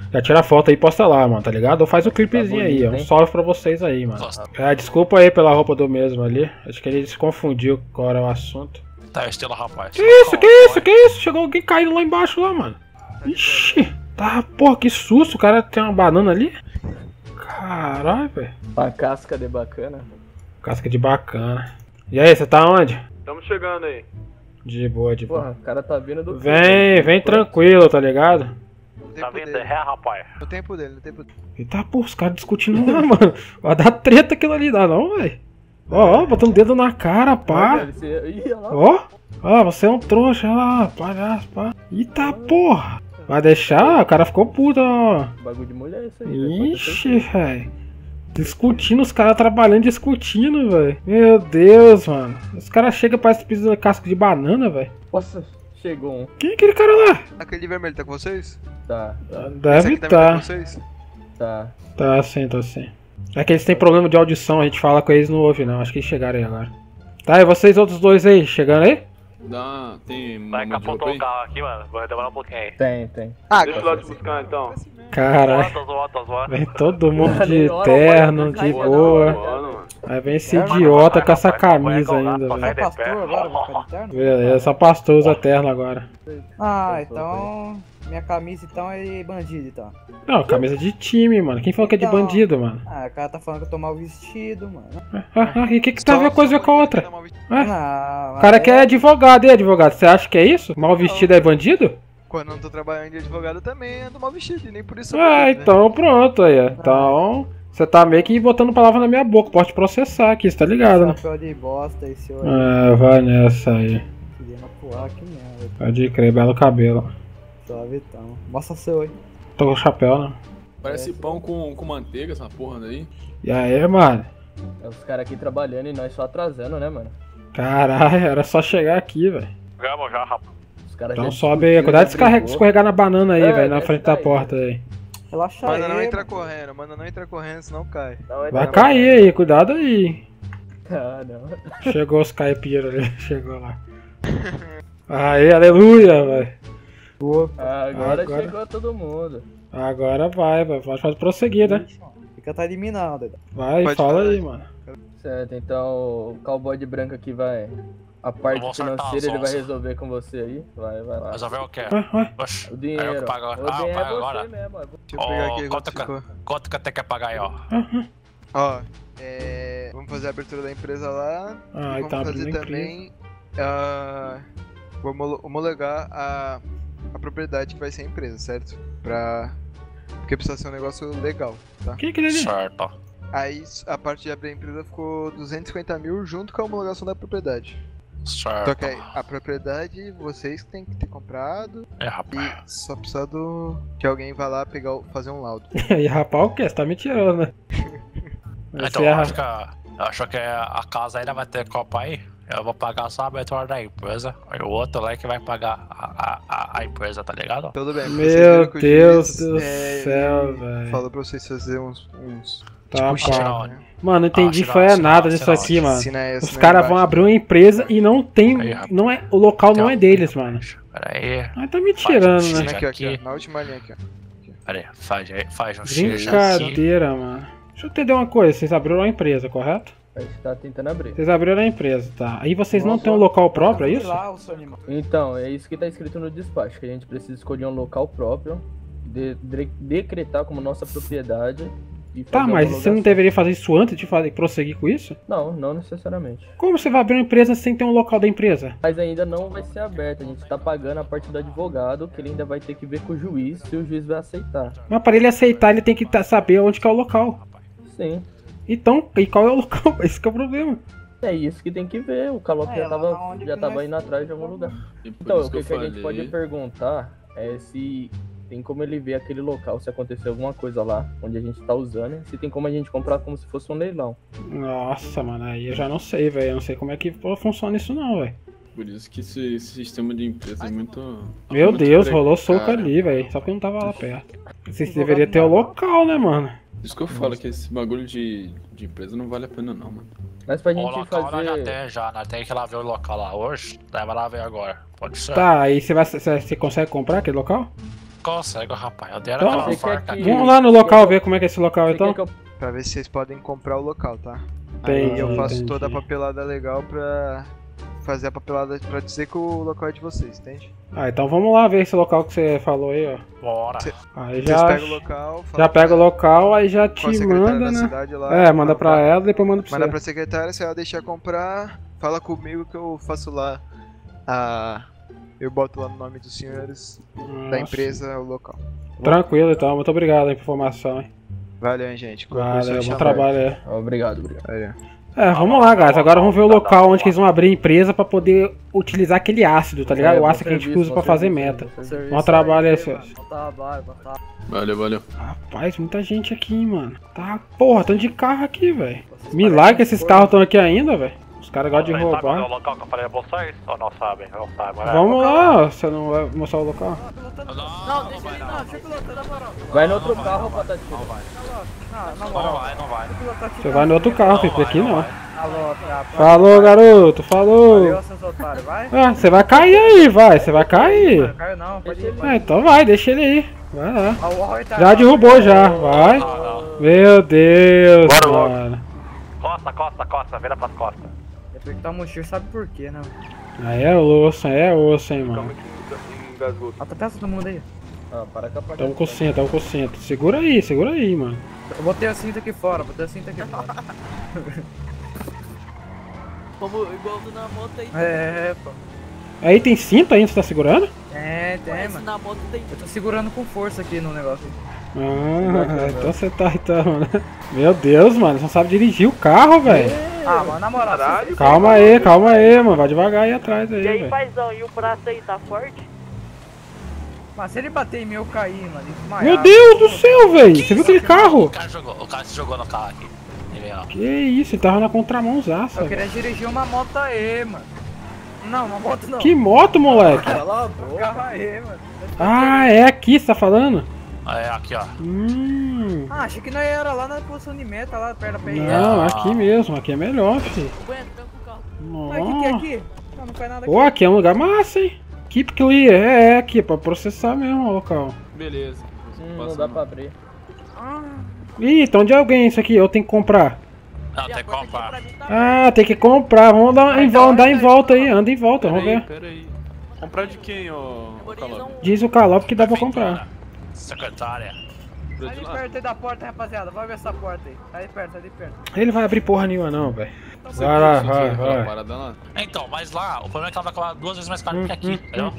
Já tira a foto aí e posta lá, mano, tá ligado? Ou faz o clipezinho aí, ó. Um salve pra vocês aí, mano. Desculpa aí pela roupa do mesmo ali. Acho que ele se confundiu qual era o assunto. Tá, estilo rapaz. Que isso? Chegou alguém caindo lá embaixo lá, mano. Ixi, tá, porra, que susto. O cara tem uma banana ali. Caralho, velho. Uma casca de bacana. Casca de bacana. E aí, você tá onde? Estamos chegando aí. De boa, de boa. Porra, o cara tá vindo do... Vem tranquilo, tá ligado? Tá vindo, rapaz. No tempo dele. Eita, pô, os caras discutindo lá, mano. Vai dar treta aquilo ali, dá não, velho. Ó, botando o dedo na cara, pá. Ó, você é um trouxa, lá, palhaço, pá. Eita, porra. Vai deixar? O cara ficou puto, ó. Bagulho de mulher isso aí. Ixi, velho. Discutindo, os caras trabalhando, discutindo, velho. Meu Deus, mano. Os caras chegam, parece que precisa de casca de banana, velho. Nossa, chegou um. Quem é aquele cara lá? Aquele vermelho tá com vocês? Tá. Deve estar. Tá. Tá sim, tá sim. É que eles têm problema de audição, a gente fala com eles, não ouve não. Acho que eles chegaram aí agora. Tá, e vocês outros dois aí, chegando aí? Não, tem... Vai capotar o carro aqui, mano. Vai demorar um pouquinho aí. Tem. Deixa eu lá te buscar então. Caralho. Vem todo mundo de terno, de boa. Aí vem esse idiota com essa camisa ainda, velho. Pastor agora, vai ficar de terno? Beleza, só pastor usa terno agora. Ah, então... Minha camisa então é de bandido, então. Não, camisa de time, mano. Quem falou que é de bandido, mano? Ah, o cara tá falando que eu tô mal vestido, mano. E o que tá a ver uma coisa com a outra? Não, o cara que é advogado, e advogado? Você acha que é isso? Mal vestido é bandido? Quando eu não tô trabalhando de advogado também ando mal vestido, e nem por isso então pronto aí, ó. Então, você tá meio que botando palavra na minha boca, pode te processar aqui, você tá ligado, né? Chapéu de bosta esse olho. Vai nessa aí. Querendo atuar aqui mesmo. Pode crer, belo cabelo. Suave então. Mostra seu aí. Tô com o chapéu, né? Parece pão com manteiga, essa porra daí. E aí, mano? É os caras aqui trabalhando e nós só atrasando, né, mano? Caralho, era só chegar aqui, velho. Já, rapaz. Então sobe aí, cuidado de escorregar na banana aí, velho, na frente da porta aí. Relaxa aí. Manda não entra correndo, senão cai. Vai cair aí, cuidado aí. Ah, não. Chegou os caipiras ali, chegou lá. Aí, aleluia, velho. Agora chegou todo mundo. Agora vai, pode prosseguir, né? Fica atrás de mim não, doido. Vai, fala aí, mano. Certo, então o cowboy de branco aqui vai... A parte financeira ele vai resolver com você aí. Vai lá. Resolver o quê? O dinheiro. O dinheiro é agora. você mesmo. Deixa eu pegar aqui. Quanto que até quer pagar aí, ó? Ó, vamos fazer a abertura da empresa lá. E vamos fazer também... vamos homologar a propriedade que vai ser a empresa, certo? Porque precisa ser um negócio legal, tá? Que ele ali? Certo. Aí a parte de abrir a empresa ficou 250 mil junto com a homologação da propriedade. Certo. Só que aí, a propriedade vocês que tem que ter comprado. Rapaz. E só precisa que alguém vá lá fazer um laudo. E rapaz, o que? Você tá me tirando, né? Então eu acho que a casa ainda vai ter copa aí. Eu vou pagar só a abertura da empresa. E o outro lá é que vai pagar a empresa, tá ligado? Tudo bem. Meu Deus do céu, velho. Falou pra vocês fazerem uns Tá, tipo, pá. Mano, não entendi nada disso aqui, mano. Os caras vão abrir uma empresa e não tem. Não é, o local não é deles, mano. Pera aí. Mas tá me tirando, né? Aqui, na última linha aqui, ó. Pera aí, faz um X aqui. Brincadeira, mano. Deixa eu entender uma coisa, vocês abriram uma empresa, correto? A gente tá tentando abrir. Vocês abriram a empresa, tá. Aí vocês não têm um local próprio, é isso? Então, é isso que tá escrito no despacho, que a gente precisa escolher um local próprio, decretar como nossa propriedade. Tá, mas você não deveria fazer isso antes de prosseguir com isso? Não necessariamente. Como você vai abrir uma empresa sem ter um local da empresa? Mas ainda não vai ser aberto, a gente tá pagando a parte do advogado, que ele ainda vai ter que ver com o juiz, se o juiz vai aceitar. Mas para ele aceitar, ele tem que saber onde que é o local. Sim. Então, e qual é o local? Esse que é o problema. É isso que tem que ver, o Calote já tava indo atrás de algum lugar. Então, o que a gente pode perguntar é se... Tem como ele ver aquele local, se acontecer alguma coisa lá, onde a gente tá usando, se tem como a gente comprar como se fosse um leilão. Nossa, mano, aí eu já não sei, velho. Eu não sei como é que funciona isso não, velho. Por isso que esse sistema de empresa é muito... Meu Deus, rolou soco ali, velho. Só que eu não tava lá perto. Vocês deveriam ter o local, né, mano? Por isso que eu falo que esse bagulho de empresa não vale a pena não, mano. Mas pra gente local fazer... nós tem que ir lá ver o local lá hoje, daí vai lá ver agora. Pode ser. Tá, aí você consegue comprar aquele local? conseguem, rapaz. Eu dei Então, aquela farta aqui. Vamos lá no local ver como é que é esse local então. Pra ver se vocês podem comprar o local, tá? Entendi, Aí eu faço entendi. toda a papelada legal pra fazer a papelada pra dizer que o local é de vocês, entende? Ah, então vamos lá ver esse local que você falou aí, ó. Bora. Aí Vocês já pegam o local, já pega o local, aí já com a te secretária manda, da né? cidade lá, É, manda pra ela, depois manda pra Manda você. pra secretária, se ela deixar comprar, fala comigo que eu faço lá eu boto lá no nome dos senhores da empresa o local. Tranquilo então, muito obrigado aí pela informação, hein. Valeu, hein, gente. Valeu, bom trabalho aí. Obrigado. É, vamos lá, guys. Agora vamos ver o local onde que eles vão abrir a empresa pra poder utilizar aquele ácido, tá ligado? O ácido que a gente usa pra fazer meta. Bom trabalho aí, senhores. Valeu. Rapaz, muita gente aqui, mano. Tá, porra, tanto de carro aqui, velho. Milagre que esses carros estão aqui ainda, velho. Os caras gostam de Sabe o roubar. local que eu falei a vocês? Ou não sabem? Não sabem, né? Vamos lá, você não vai mostrar o local? Não, deixa ele não, deixa pilotando na moral. Vai no outro carro, Patatinho. Não, na moral. Não vai. Você vai no outro carro, filho, aqui não. Alô, Falou, garoto, falou. valeu, seus otários, vai. Ah, você vai cair aí, vai, você vai cair. Caiu não, pode ir. Ah, então vai, deixa ele aí. Vai lá. Ah, o Roy tá- Já derrubou já, vai. Meu Deus, Bora, mano. Costa, vira pras costas. Depois que tá mochila, sabe por quê, né? Aí é osso, hein, mano. Bota até todo mundo aí. Ah, para cá, Tamo com o cinto. Segura aí, mano. Eu botei a cinta aqui fora, fora. Vamos igual do na moto aí. É, pô. Aí tem cinto ainda, você tá segurando? É, tem, Esse mano. na moto tem. Eu tô segurando com força aqui no negócio. Ah, então você tá então, né? Meu Deus, mano, você não sabe dirigir o carro, velho. Ah, mano, na moral. Calma aí, mano. Vai devagar aí atrás aí, E aí, velho. paizão, e o braço aí, tá forte? Mas se ele bater em mim, eu cair, mano. Desmaiar. Meu Deus do céu, velho. Você viu aquele carro? O cara se jogou no carro aqui. Ele, ó. Que isso, ele tava na contramãozaça. Eu queria dirigir uma moto aí, mano. Não, uma moto não. Que moto, moleque? Cala a boca. Carro aí, mano. Ah, é aqui, você tá falando? É, aqui, ó. Ah, achei que não era lá na posição de meta, lá perto da PR. Não, aqui mesmo, aqui é melhor, filho. Ué, tranca o carro. Mas o que é aqui? Não faz nada aqui. Pô, aqui é um lugar massa, hein? Keep clear, é aqui, pra processar mesmo o local. Beleza. Não dá pra abrir. Ih, então de alguém isso aqui, eu tenho que comprar. Não, tem que comprar. Ah, tem que comprar, vamos andar em volta aí, anda em volta, vamos ver. Pera aí. Comprar de quem, ô Calop? Diz o Calop que dá pra comprar. Secretária. Ali perto aí da porta, rapaziada. Vai ver essa porta aí. Ali perto. Ele vai abrir porra nenhuma não, velho. Vai lá, vai. Então, mas lá, o problema é que ela vai cobrar 2 vezes mais caro que aqui, entendeu?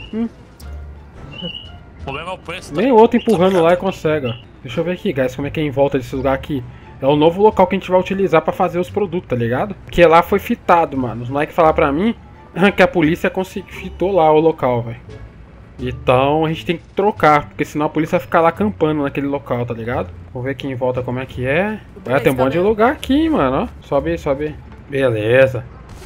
O problema é o preço. Nem o outro empurrando lá e consegue, ó. Deixa eu ver aqui, guys, como é que é em volta desse lugar aqui. É o novo local que a gente vai utilizar pra fazer os produtos, tá ligado? Porque lá foi fitado, mano. Os moleques falaram pra mim que a polícia fitou lá o local, velho. Então a gente tem que trocar, porque senão a polícia vai ficar lá acampando naquele local, tá ligado? Vou ver aqui em volta como é que é. Ah, tem um monte de lugar aqui, mano, ó. Sobe aí, sobe aí. Beleza.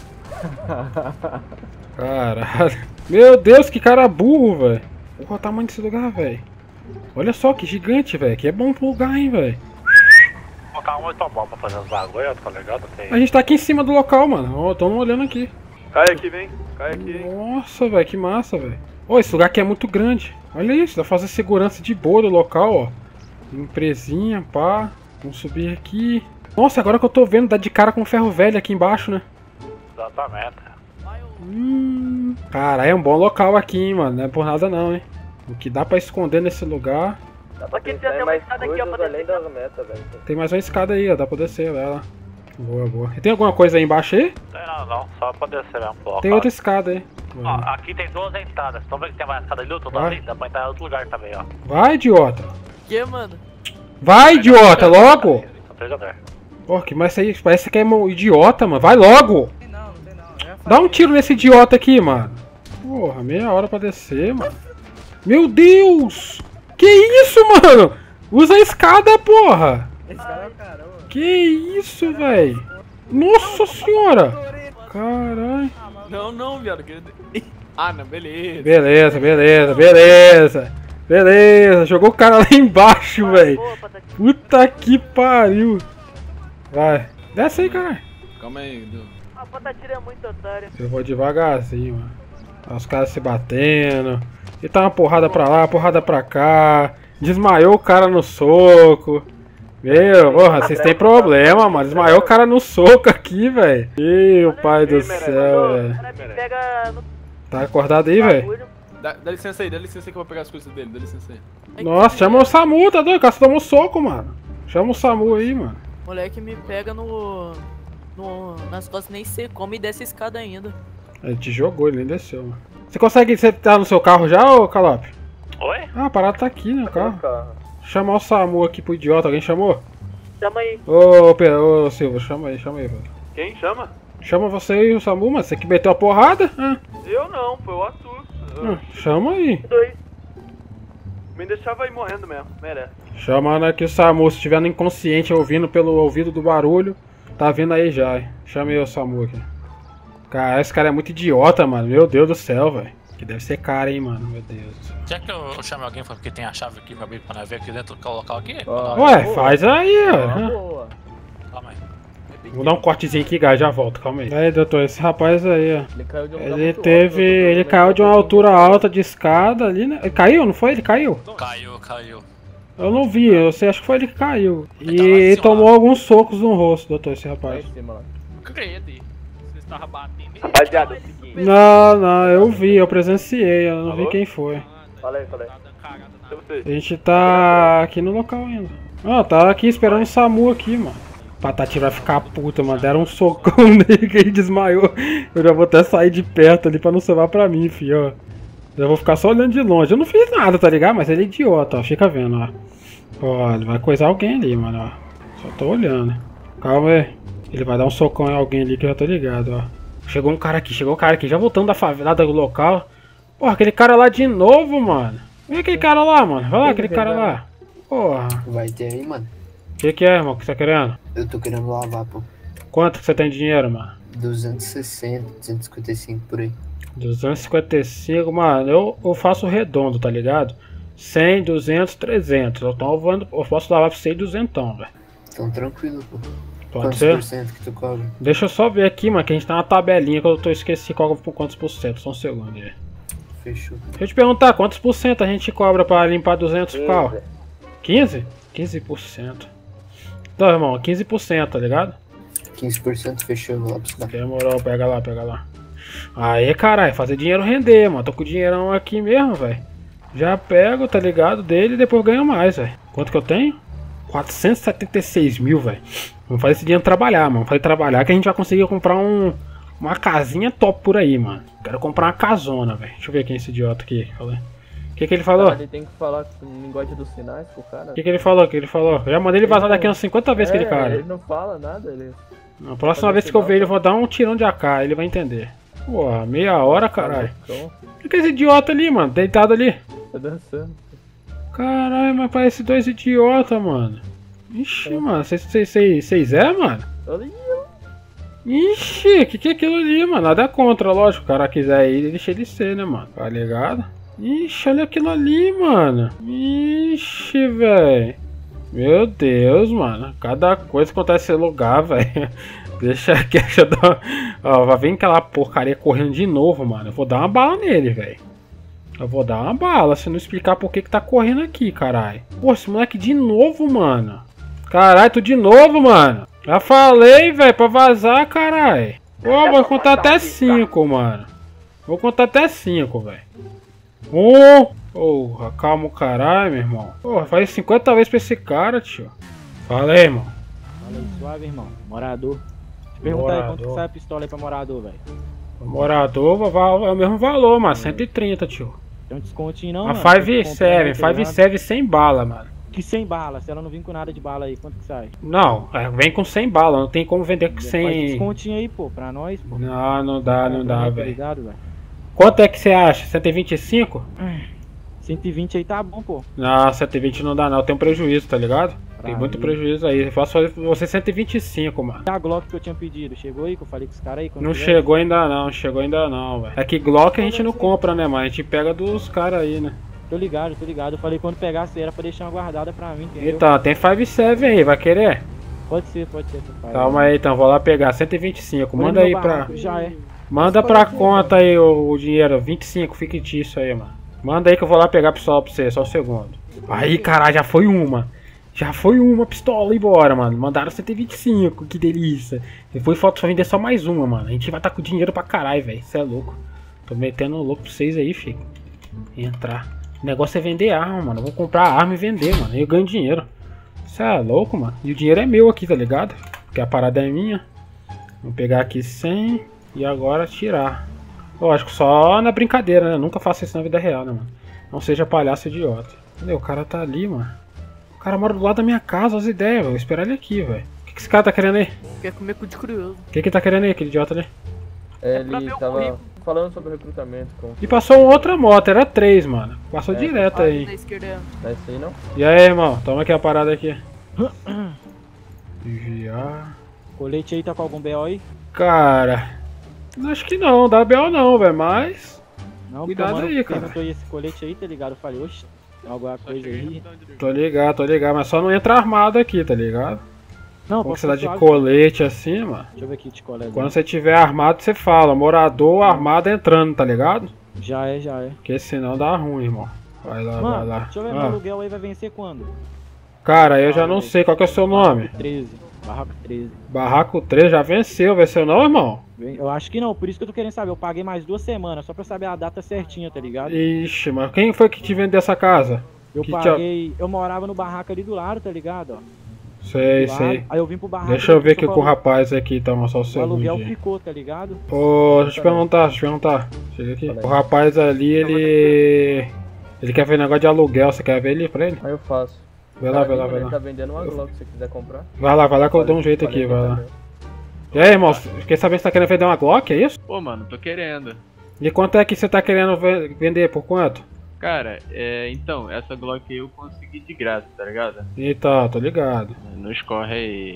Caralho. Meu Deus, que cara burro, velho. Olha o tamanho desse lugar, velho. Olha só, que gigante, velho. Aqui é bom pro lugar, hein, velho. O local é muito bom pra fazer os bagulho, tá ligado? A gente tá aqui em cima do local, mano. Ó, tamo olhando aqui. Cai aqui, vem. Cai aqui, hein. Nossa, velho, que massa, velho. Ô, esse lugar aqui é muito grande. Olha isso, dá pra fazer segurança de boa do local, ó. Empresinha, pá. Vamos subir aqui. Nossa, agora que eu tô vendo, dá de cara com o ferro velho aqui embaixo, né? Exatamente. Cara, é um bom local aqui, hein, mano. Não é por nada não, hein. O que dá pra esconder nesse lugar. Dá pra pensar em mais coisas além das metas, velho. Tem mais uma escada aí, ó. Dá pra descer, vai lá. Boa, boa. E tem alguma coisa aí embaixo aí? Não. Só pra descer mesmo um pouco. Tem outra escada aí. Ó, aqui tem 2 entradas. Estão vendo que tem mais escada ali? Tudo ali? Dá pra entrar em outro lugar também, ó. Vai, idiota. Que, mano? Vai, idiota, logo. São 3 andares. Pô, que mais aí? Parece que é um idiota, mano. Vai logo. Não. Dá um tiro nesse idiota aqui, mano. Porra, meia hora pra descer, mano. Meu Deus! Que isso, mano? Usa a escada, porra! Esse cara é o caramba. Que isso, velho? Nossa senhora! Caralho. Não, viado. Ah, não, beleza. Beleza. Jogou o cara lá embaixo, velho. Puta que pariu. Vai. Desce aí, cara. Calma aí, Du. A Patatina é muito otária. Eu vou devagarzinho, mano. Os caras se batendo. E tá uma porrada pra lá, porrada pra cá. Desmaiou o cara no soco. Meu, porra, vocês têm problema, mano. Desmaiou o cara no soco aqui, velho. Meu pai do céu, velho. Tá acordado aí, velho? Dá licença aí que eu vou pegar as coisas dele, dá licença aí. Nossa, chama o SAMU, tá doido? O cara tomou soco, mano. Chama o SAMU aí, mano. Moleque me pega nas costas, nem sei como, e desce a escada ainda. Ele te jogou, ele nem desceu, mano. Você tá no seu carro já, ô Calop? Oi? Ah, a parada tá aqui, né, o carro. Chamar o SAMU aqui pro idiota, alguém chamou? Chama aí. Ô Silva, chama aí, velho. Quem chama? Chama você e o SAMU, mano. Você que meteu a porrada? Eu não, foi o Arthur. Chama aí. Me deixava aí morrendo mesmo, merece. Chamando aqui o SAMU, se estiver no inconsciente ouvindo pelo ouvido do barulho, tá vindo aí já. Chame aí o SAMU aqui. Cara, esse cara é muito idiota, mano. Meu Deus do céu, velho. Que deve ser cara, hein, mano. Meu Deus. Quer que eu chame alguém porque tem a chave aqui pra abrir pra nós ver aqui dentro do local aqui? Ué, faz aí, ó. Calma aí. Vou dar um cortezinho aqui, já volto, calma aí. Aí, doutor, esse rapaz aí, ó. Ele caiu de uma altura alta de escada ali, né? Ele caiu, não foi? Ele caiu? Caiu. Eu não vi, eu acho que foi ele que caiu. E tomou alguns socos no rosto, doutor, esse rapaz. Credo, vocês estavam batendo. Rapaziada, é o seguinte. Não, eu vi, eu presenciei, eu não vi quem foi. Falei. A gente tá aqui no local ainda. Tá aqui esperando o SAMU aqui, mano. Patati vai ficar puta, mano. Deram um socão nele que ele desmaiou. Eu já vou até sair de perto ali pra não salvar pra mim, filho, ó. Eu vou ficar só olhando de longe. Eu não fiz nada, tá ligado? Mas ele é idiota, ó. Fica vendo, ó. Ó, ele vai coisar alguém ali, mano, ó. Só tô olhando. Calma aí. Ele vai dar um socão em alguém ali que eu já tô ligado, ó. Chegou um cara aqui. Já voltando da favela do local. Porra, aquele cara lá de novo, mano. Vem aquele cara lá, mano. Vai lá, aquele cara lá. Porra. Vai ter aí, mano. Que é, irmão? O que você tá querendo? Eu tô querendo lavar, pô. Quanto que você tem de dinheiro, mano? 260, 255 por aí. 255, mano, eu faço redondo, tá ligado? 100, 200, 300. Eu posso lavar pra você 200, velho. Então tranquilo, pô. Pode ser? Quantos % que tu cobra? Deixa eu só ver aqui, mano, que a gente tá na tabelinha que eu esqueci por quantos por cento. Só um segundo aí. Fechou. Deixa eu te perguntar, quantos por cento a gente cobra pra limpar 200 pau? 15? 15%. Então, irmão, 15%, tá ligado? 15% fechou, vou lá buscar. Demorou, pega lá. Aí, caralho, fazer dinheiro render, mano. Tô com o dinheirão aqui mesmo, velho. Já pego, tá ligado, dele e depois ganho mais, velho. Quanto que eu tenho? 476 mil, velho. Vamos fazer esse dinheiro trabalhar, mano. Vamos fazer trabalhar que a gente vai conseguir comprar uma casinha top por aí, mano. Quero comprar uma casona, velho. Deixa eu ver quem é esse idiota aqui. O que ele falou? Ele tem que falar com linguagem dos sinais com o cara. O que ele falou? Eu já mandei ele vazar daqui umas 50 vezes aquele cara. Ele não fala nada, ele... Na próxima vez que eu ver ele, eu vou dar um tirão de AK, ele vai entender. Porra, meia hora, caralho. O que é esse idiota ali, mano? Deitado ali. Tá dançando. Caralho, mas parece dois idiotas, mano. Ixi, mano, vocês é, mano? Ixi, que é aquilo ali, mano? Nada contra, lógico. O cara quiser ir, deixa ele ser, né, mano? Tá ligado? Ixi, olha aquilo ali, mano. Ixi, velho. Meu Deus, mano. Cada coisa que acontece nesse lugar, velho. Deixa eu dar... Ó, vai vir aquela porcaria correndo de novo, mano. Eu vou dar uma bala nele, velho. Eu vou dar uma bala, se não explicar por que tá correndo aqui, caralho. Pô, esse moleque de novo, mano. Caralho, tu de novo, mano. Já falei, velho, pra vazar, caralho. Pô, vou contar até 5, mano. Vou contar até 5, velho. Porra, calma o caralho, meu irmão. Porra, faz 50 vezes pra esse cara, tio. Fala aí, irmão. Fala aí, suave, irmão. Morador. Te perguntar aí quanto que sai a pistola aí pra morador, velho. Morador é o mesmo valor, mano. 130, tio. Tem um descontinho não, mano? A 5.7 sem bala, mano. Que 100 bala? Se ela não vir com nada de bala aí, quanto que sai? Não, vem com 100 bala. Não tem como vender com 100. Faz descontinho aí, pô, pra nós, pô. Não dá, velho. Obrigado, velho. Quanto é que você acha? 125? 120 aí tá bom, pô. Não, 120 não dá não, tem um prejuízo, tá ligado? Tem muito prejuízo aí. Eu faço você 125, mano. E a Glock que eu tinha pedido, chegou aí que eu falei com os caras aí? Não chegou ainda não, velho. É que Glock a gente não compra, né, mano? A gente pega dos caras aí, né? Tô ligado. Eu falei quando pegasse era pra deixar uma guardada pra mim, entendeu? Então, tem 5.7 aí, vai querer? Pode ser. Calma aí, então, vou lá pegar 125, manda aí pra... Já é. Manda pra conta aí o dinheiro, 25 fictício aí, mano. Manda aí que eu vou lá pegar a pistola pra você, só um segundo. Aí, caralho, já foi uma. Já foi uma pistola embora, mano. Mandaram 125, que delícia. Depois falta só vender só mais uma, mano. A gente vai estar com dinheiro pra caralho, velho. Cê é louco. Tô metendo louco pra vocês aí, filho. Entrar. O negócio é vender arma, mano. Eu vou comprar a arma e vender, mano. Eu ganho dinheiro. Cê é louco, mano. E o dinheiro é meu aqui, tá ligado? Porque a parada é minha. Vou pegar aqui 100 e agora tirar. Lógico, só na brincadeira, né? Eu nunca faço isso na vida real, né, mano? Não seja palhaço idiota. Cadê? O cara tá ali, mano. O cara mora do lado da minha casa, as ideias, velho. Vou esperar ele aqui, velho. O que esse cara tá querendo aí? Quer comer cu de curioso. O que ele tá querendo aí, aquele idiota ali? Ele tava falando sobre recrutamento. E passou uma outra moto, era 3, mano. Passou direto aí. Da esquerda. Não é isso aí, não? E aí, irmão? Toma aqui a parada aqui. Vigiar. Colete aí tá com algum BO aí? Cara... Acho que não, dá BO não, velho, mas... Não, cuidado aí, cara. Perguntou esse colete aí, tá ligado? Eu falei, oxe, tem alguma coisa aí. Tô ligado, mas só não entra armado aqui, tá ligado? Não, como você dá de colete assim, mano. Deixa eu ver aqui de colete. Quando você tiver armado, você fala, morador armado entrando, tá ligado? Já é. Porque senão dá ruim, irmão. Vai lá, mano, vai lá. Deixa eu ver, meu aluguel aí vai vencer quando? Cara, eu já não sei, qual que é o seu nome? 13. Barraco 13. Barraco 13 já venceu não, irmão? Eu acho que não, por isso que eu tô querendo saber. Eu paguei mais 2 semanas, só pra saber a data certinha, tá ligado? Ixi, mano, quem foi que te vendeu essa casa? Eu paguei, eu morava no barraco ali do lado, tá ligado, ó. Sei. Aí eu vim pro barraco. Deixa eu ver aqui com o rapaz aqui, então, só o segundo. O aluguel ficou, tá ligado? Ô, deixa eu te perguntar. Chega aqui. O rapaz ali, ele quer ver negócio de aluguel, você quer ver ele pra ele? Aí eu faço. Vai lá. Ele tá vendendo uma Glock, se você quiser comprar. Vai lá que eu dou um jeito aqui, vai lá. E aí, irmão, fiquei sabendo que você tá querendo vender uma Glock, é isso? Pô, mano, tô querendo. E quanto é que você tá querendo vender, por quanto? Cara, então, essa Glock eu consegui de graça, tá ligado? Eita, tô ligado. Nos corre aí.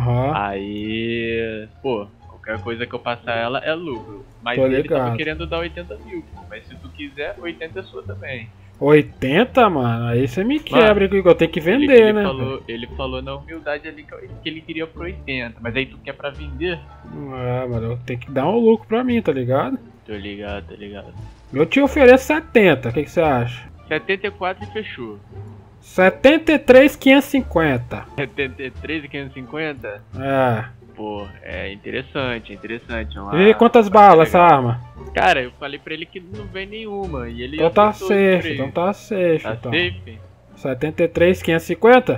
Aí, pô, qualquer coisa que eu passar ela é lucro. Mas tô ele ligado. tava querendo dar 80 mil, pô. Mas se tu quiser, 80 é sua também. 80, mano? Aí você me quebra, que eu tenho que vender, né? Ele falou na humildade ali que ele queria por 80, mas aí tu quer pra vender? Ah, mano, eu tenho que dar um lucro pra mim, tá ligado? Tô ligado. Eu te ofereço 70, o que você acha? 74 e fechou. 73,550. 73,550? É. Pô, é interessante. E quantas balas essa arma? Cara, eu falei pra ele que não vem nenhuma. E ele então tá safe. 73,550?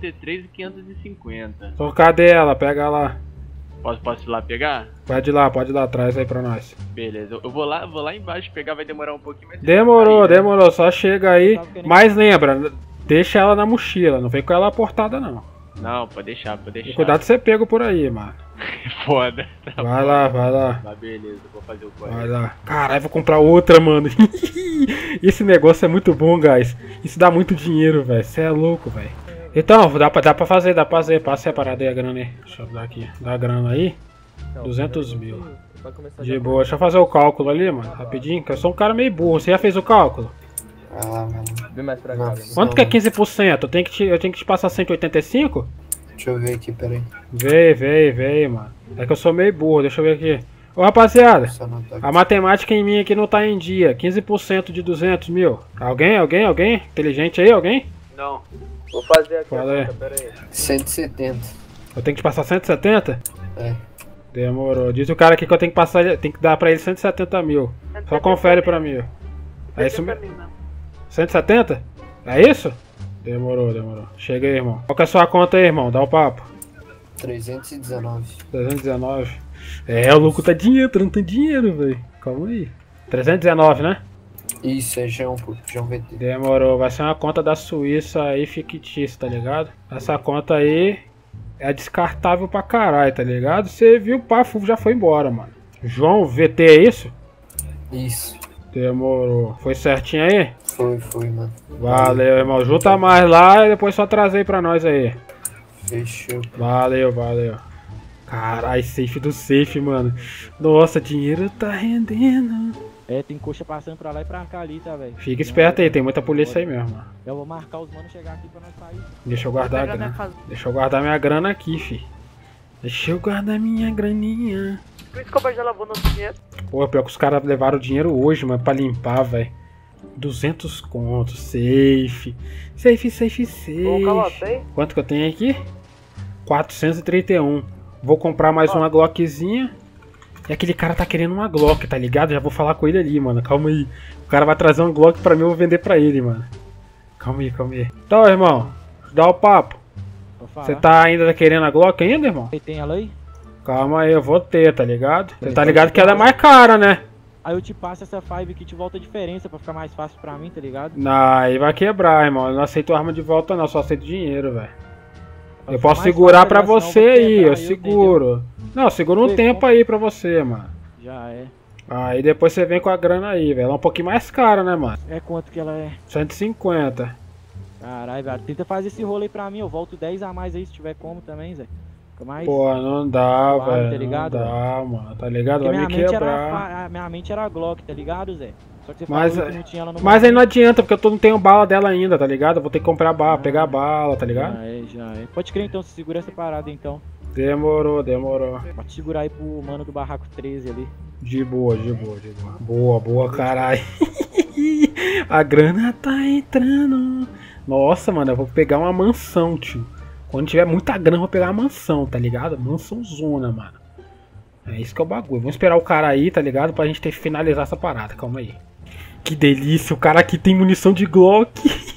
73,550. Então cadê ela? Pega lá. Posso ir lá pegar? Pode ir lá, traz aí pra nós. Beleza, eu vou lá embaixo pegar, vai demorar um pouquinho. Mas demorou, só chega aí. Mas lembra, deixa ela na mochila, não vem com ela aportada não. Não, pode deixar. Cuidado de ser pego por aí, mano. Foda. Vai lá. Mas beleza, vou fazer o corre. Vai lá. Caralho, vou comprar outra, mano. Esse negócio é muito bom, guys. Isso dá muito dinheiro, velho. Você é louco, velho. Então, dá pra fazer. Passa a parada aí, a grana aí. Deixa eu dar aqui. Dá a grana aí. 200 mil. De boa. Deixa eu fazer o cálculo ali, mano. Rapidinho, que eu sou um cara meio burro. Você já fez o cálculo? Vem mais pra cá. Quanto que é 15%? Eu tenho que te passar 185? Deixa eu ver aqui, peraí. Vê, mano. É que eu sou meio burro, deixa eu ver aqui. Ô, rapaziada, a matemática em mim aqui não tá em dia. 15% de 200 mil. Alguém? Inteligente aí, alguém? Não. Vou fazer aqui a conta, peraí. 170. Eu tenho que te passar 170? É. Demorou. Diz o cara aqui que eu tenho que passar, tem que dar pra ele 170 mil. Só confere pra mim. É isso mesmo? 170? É isso? Demorou. Chega aí, irmão. Qual que é a sua conta aí, irmão? Dá o papo. 319. 319. É, o louco tá dinheiro, velho. Calma aí. 319, né? Isso, é João, pô. João VT. Demorou. Vai ser uma conta da Suíça aí fictícia, tá ligado? Essa conta aí é descartável pra caralho, tá ligado? Você viu, pá, já foi embora, mano. João VT, é isso? Isso. Demorou. Foi certinho aí? Foi, mano. Valeu, irmão. Junta mais lá e depois só trazer pra nós aí. Fechou. Valeu. Caralho, safe do safe, mano. Nossa, dinheiro tá rendendo. É, tem coxa passando pra lá e pra cá ali, tá, velho? Fica esperto aí, tem muita polícia aí mesmo, mano. Eu vou marcar os manos chegar aqui pra nós sair. Deixa eu guardar a grana. Deixa eu guardar minha grana aqui, fi. Deixa eu guardar minha graninha. O Escobar já lavou nosso dinheiro. Pô, pior que os caras levaram o dinheiro hoje, mano, pra limpar, velho. 200 contos, safe. Safe. Quanto que eu tenho aqui? 431. Vou comprar mais uma Glockzinha. E aquele cara tá querendo uma Glock, tá ligado? Já vou falar com ele ali, mano. Calma aí. O cara vai trazer uma Glock pra mim, eu vou vender pra ele, mano. Calma aí. Então, irmão, dá o papo. Você tá ainda querendo a Glock ainda, irmão? Tem ela aí? Calma aí, eu vou ter, tá ligado? Você tá ligado que ela é mais cara, né? Aí eu te passo essa 5 que te volta a diferença pra ficar mais fácil pra mim, tá ligado? Não, aí vai quebrar, irmão. Eu não aceito arma de volta não, só aceito dinheiro, velho. Eu posso segurar pra você aí, eu seguro. Não, eu seguro um tempo aí pra você, mano. Já é. Aí depois você vem com a grana aí, velho. Ela é um pouquinho mais cara, né, mano? É quanto que ela é? 150. Caralho, velho. Tenta fazer esse rolo aí pra mim, eu volto 10 a mais aí se tiver como também, Zé. Mais... Pô, não dá, velho. Tá ligado? Não dá, mano. Tá ligado? Vai me quebrar. Minha mente era a Glock, tá ligado, Zé? Só que você mas, falou que não tinha ela no mas aí não adianta, porque eu não tenho bala dela ainda, tá ligado? Eu vou ter que comprar bala, pegar bala, tá ligado? Já é. Pode crer então, segura essa parada então. Demorou. Pode segurar aí pro mano do barraco 13 ali. De boa. Boa, caralho. A grana tá entrando. Nossa, mano, eu vou pegar uma mansão, tio. Quando tiver muita grana, eu vou pegar uma mansão, tá ligado? Mansão zona, mano. É isso que é o bagulho. Vamos esperar o cara aí, tá ligado? Pra gente ter que finalizar essa parada. Calma aí. Que delícia. O cara aqui tem munição de Glock.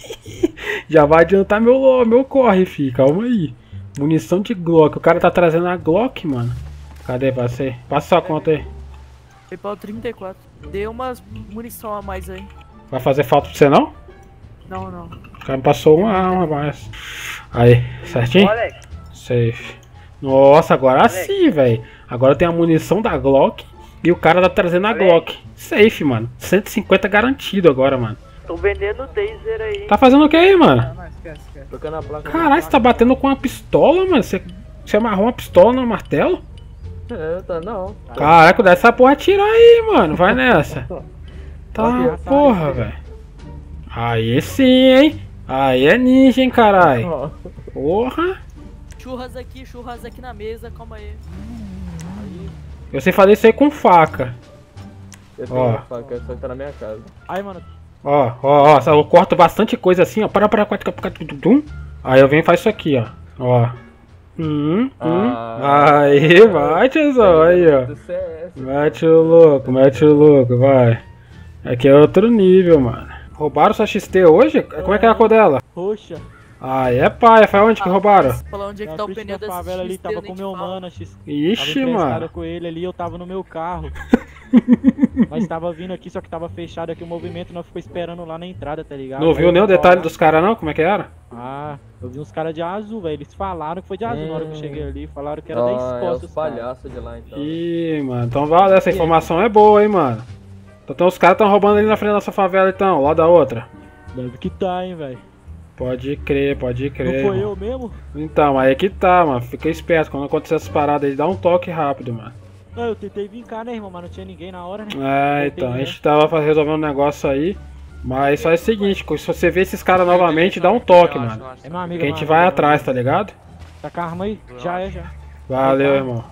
Já vai adiantar meu corre, fi. Calma aí. Munição de Glock. O cara tá trazendo a Glock, mano. Cadê você? Passa sua conta aí. PayPal 34. Deu umas munição a mais aí. Vai fazer falta pra você, não? Não. O cara me passou uma arma a mais. Aí, certinho? Safe. Nossa, agora sim, velho. Agora tem a munição da Glock e o cara tá trazendo a Glock. Safe, mano. 150 garantido agora, mano. Tô vendendo o taser aí. Tá fazendo o que aí, mano? Esquece. Caralho, você tá batendo com uma pistola, mano? Você amarrou uma pistola no martelo? Não. Caraca, dá essa porra tirar aí, mano. Vai nessa. Tá, porra, velho. Aí sim, hein? Aí é ninja, hein, caralho. Porra. Churras aqui na mesa, calma aí. Eu sei fazer isso aí com faca. Eu tenho uma faca, só que tá na minha casa. Aí, mano. Ó, eu corto bastante coisa assim, ó. Aí eu venho e faço isso aqui, ó. Aí, vai, tiozão, aí, ó. Mete o louco, vai. Aqui é outro nível, mano. Roubaram sua XT hoje? Como é que é a cor dela? Roxa. Ah, é paia. Foi onde que roubaram? Falar onde é que tá o pneu dessa favela ali, tava com meu mano, X. Ixi, mano. Com ele ali, eu tava no meu carro. Nós tava vindo aqui, só que tava fechado aqui o movimento, nós ficou esperando lá na entrada, tá ligado? Não viu nem o detalhe dos caras não? Como é que era? Ah, eu vi uns caras de azul, velho. Eles falaram que foi de azul na hora que eu cheguei ali. Falaram que era da Escócia. Os palhaços de lá, então. Ih, mano. Então vale, essa informação é boa, hein, mano. Então os caras tão roubando ali na frente da nossa favela, então, lá da outra. Deve que tá, hein, velho. Pode crer. Não foi eu mesmo? Então, aí é que tá, mano. Fica esperto. Quando acontecer essas paradas aí, dá um toque rápido, mano. Não, eu tentei vir cá, né, irmão? Mas não tinha ninguém na hora, né? Então, a gente tava resolvendo um negócio aí. Mas só é o seguinte, se você ver esses caras novamente, dá um toque, mano. É meu amigo, que a gente vai atrás, tá ligado? Tá com a arma aí? Já. Valeu, irmão.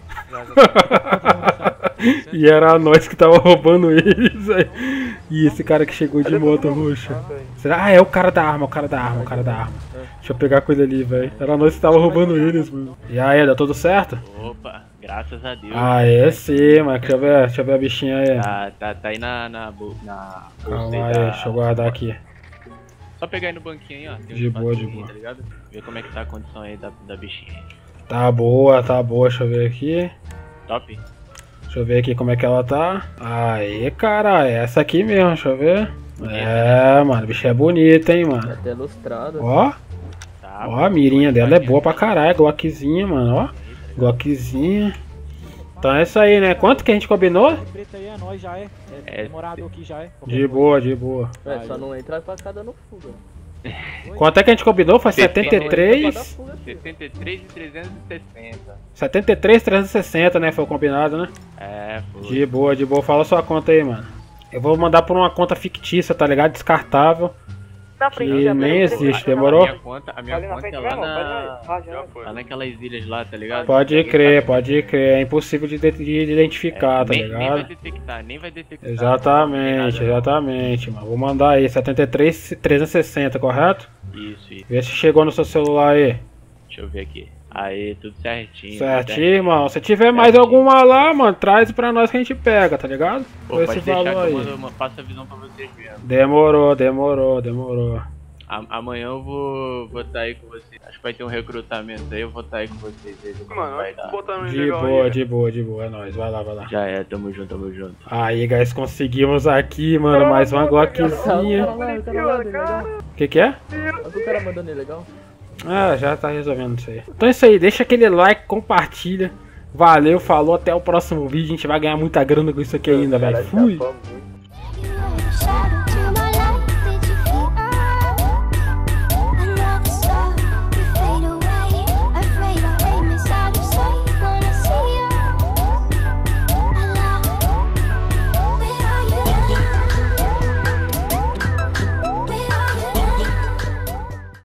E era nós que tava roubando eles, aí. E esse cara que chegou de moto roxa. Será? Ah, é o cara da arma. Deixa eu pegar com ele ali, velho. Era nós que tava roubando eles, mano. E aí, deu tudo certo? Opa, graças a Deus. Ah, é sim, mano. Deixa eu ver a bichinha aí. Tá aí na calma aí, deixa eu guardar aqui. Só pegar aí no banquinho aí, ó. De boa. Tá ligado? Ver como é que tá a condição aí da bichinha aí. Tá boa, deixa eu ver aqui. Top. Deixa eu ver aqui como é que ela tá. Aí, cara, é essa aqui mesmo, deixa eu ver. É, mano, o bicho é bonito, hein, mano. Até lustrado. Ó. Ó, a mirinha dela é boa pra caralho, Glockzinha, mano, ó. Glockzinha. Então é isso aí, né? Quanto que a gente combinou? Preto aí é nós, já é. É morador aqui, já é. De boa. Só não entra pra cada no fuga. Quanto é que a gente combinou? Foi 73? 73 e 360. 73 e 360, né? Foi o combinado, né? É, foi. De boa. Fala sua conta aí, mano. Eu vou mandar por uma conta fictícia, tá ligado? Descartável. Que nem existe, demorou? A minha conta é lá naquelas ilhas lá, tá ligado? Pode crer, é impossível de identificar, tá ligado? Nem vai detectar. Exatamente, mano. Vou mandar aí, 73,360, correto? Isso. Vê se chegou no seu celular aí. Deixa eu ver aqui. Aí, tudo certinho. Certinho, irmão. Se tiver mais alguma lá, mano, traz pra nós que a gente pega, tá ligado? Pô, esse valor aí. Passa a visão pra vocês mesmo. Demorou. Amanhã eu vou estar aí com vocês. Acho que vai ter um recrutamento aí, eu vou estar aí com vocês. Mano, vai dar. De boa, é nóis. Vai lá. Já é, tamo junto. Aí, guys, conseguimos aqui, mano, mais uma Glockzinha. Que é? O cara mandando legal. Ah, já tá resolvendo isso aí. Então é isso aí, deixa aquele like, compartilha. Valeu, falou, até o próximo vídeo. A gente vai ganhar muita grana com isso aqui ainda, velho. Fui!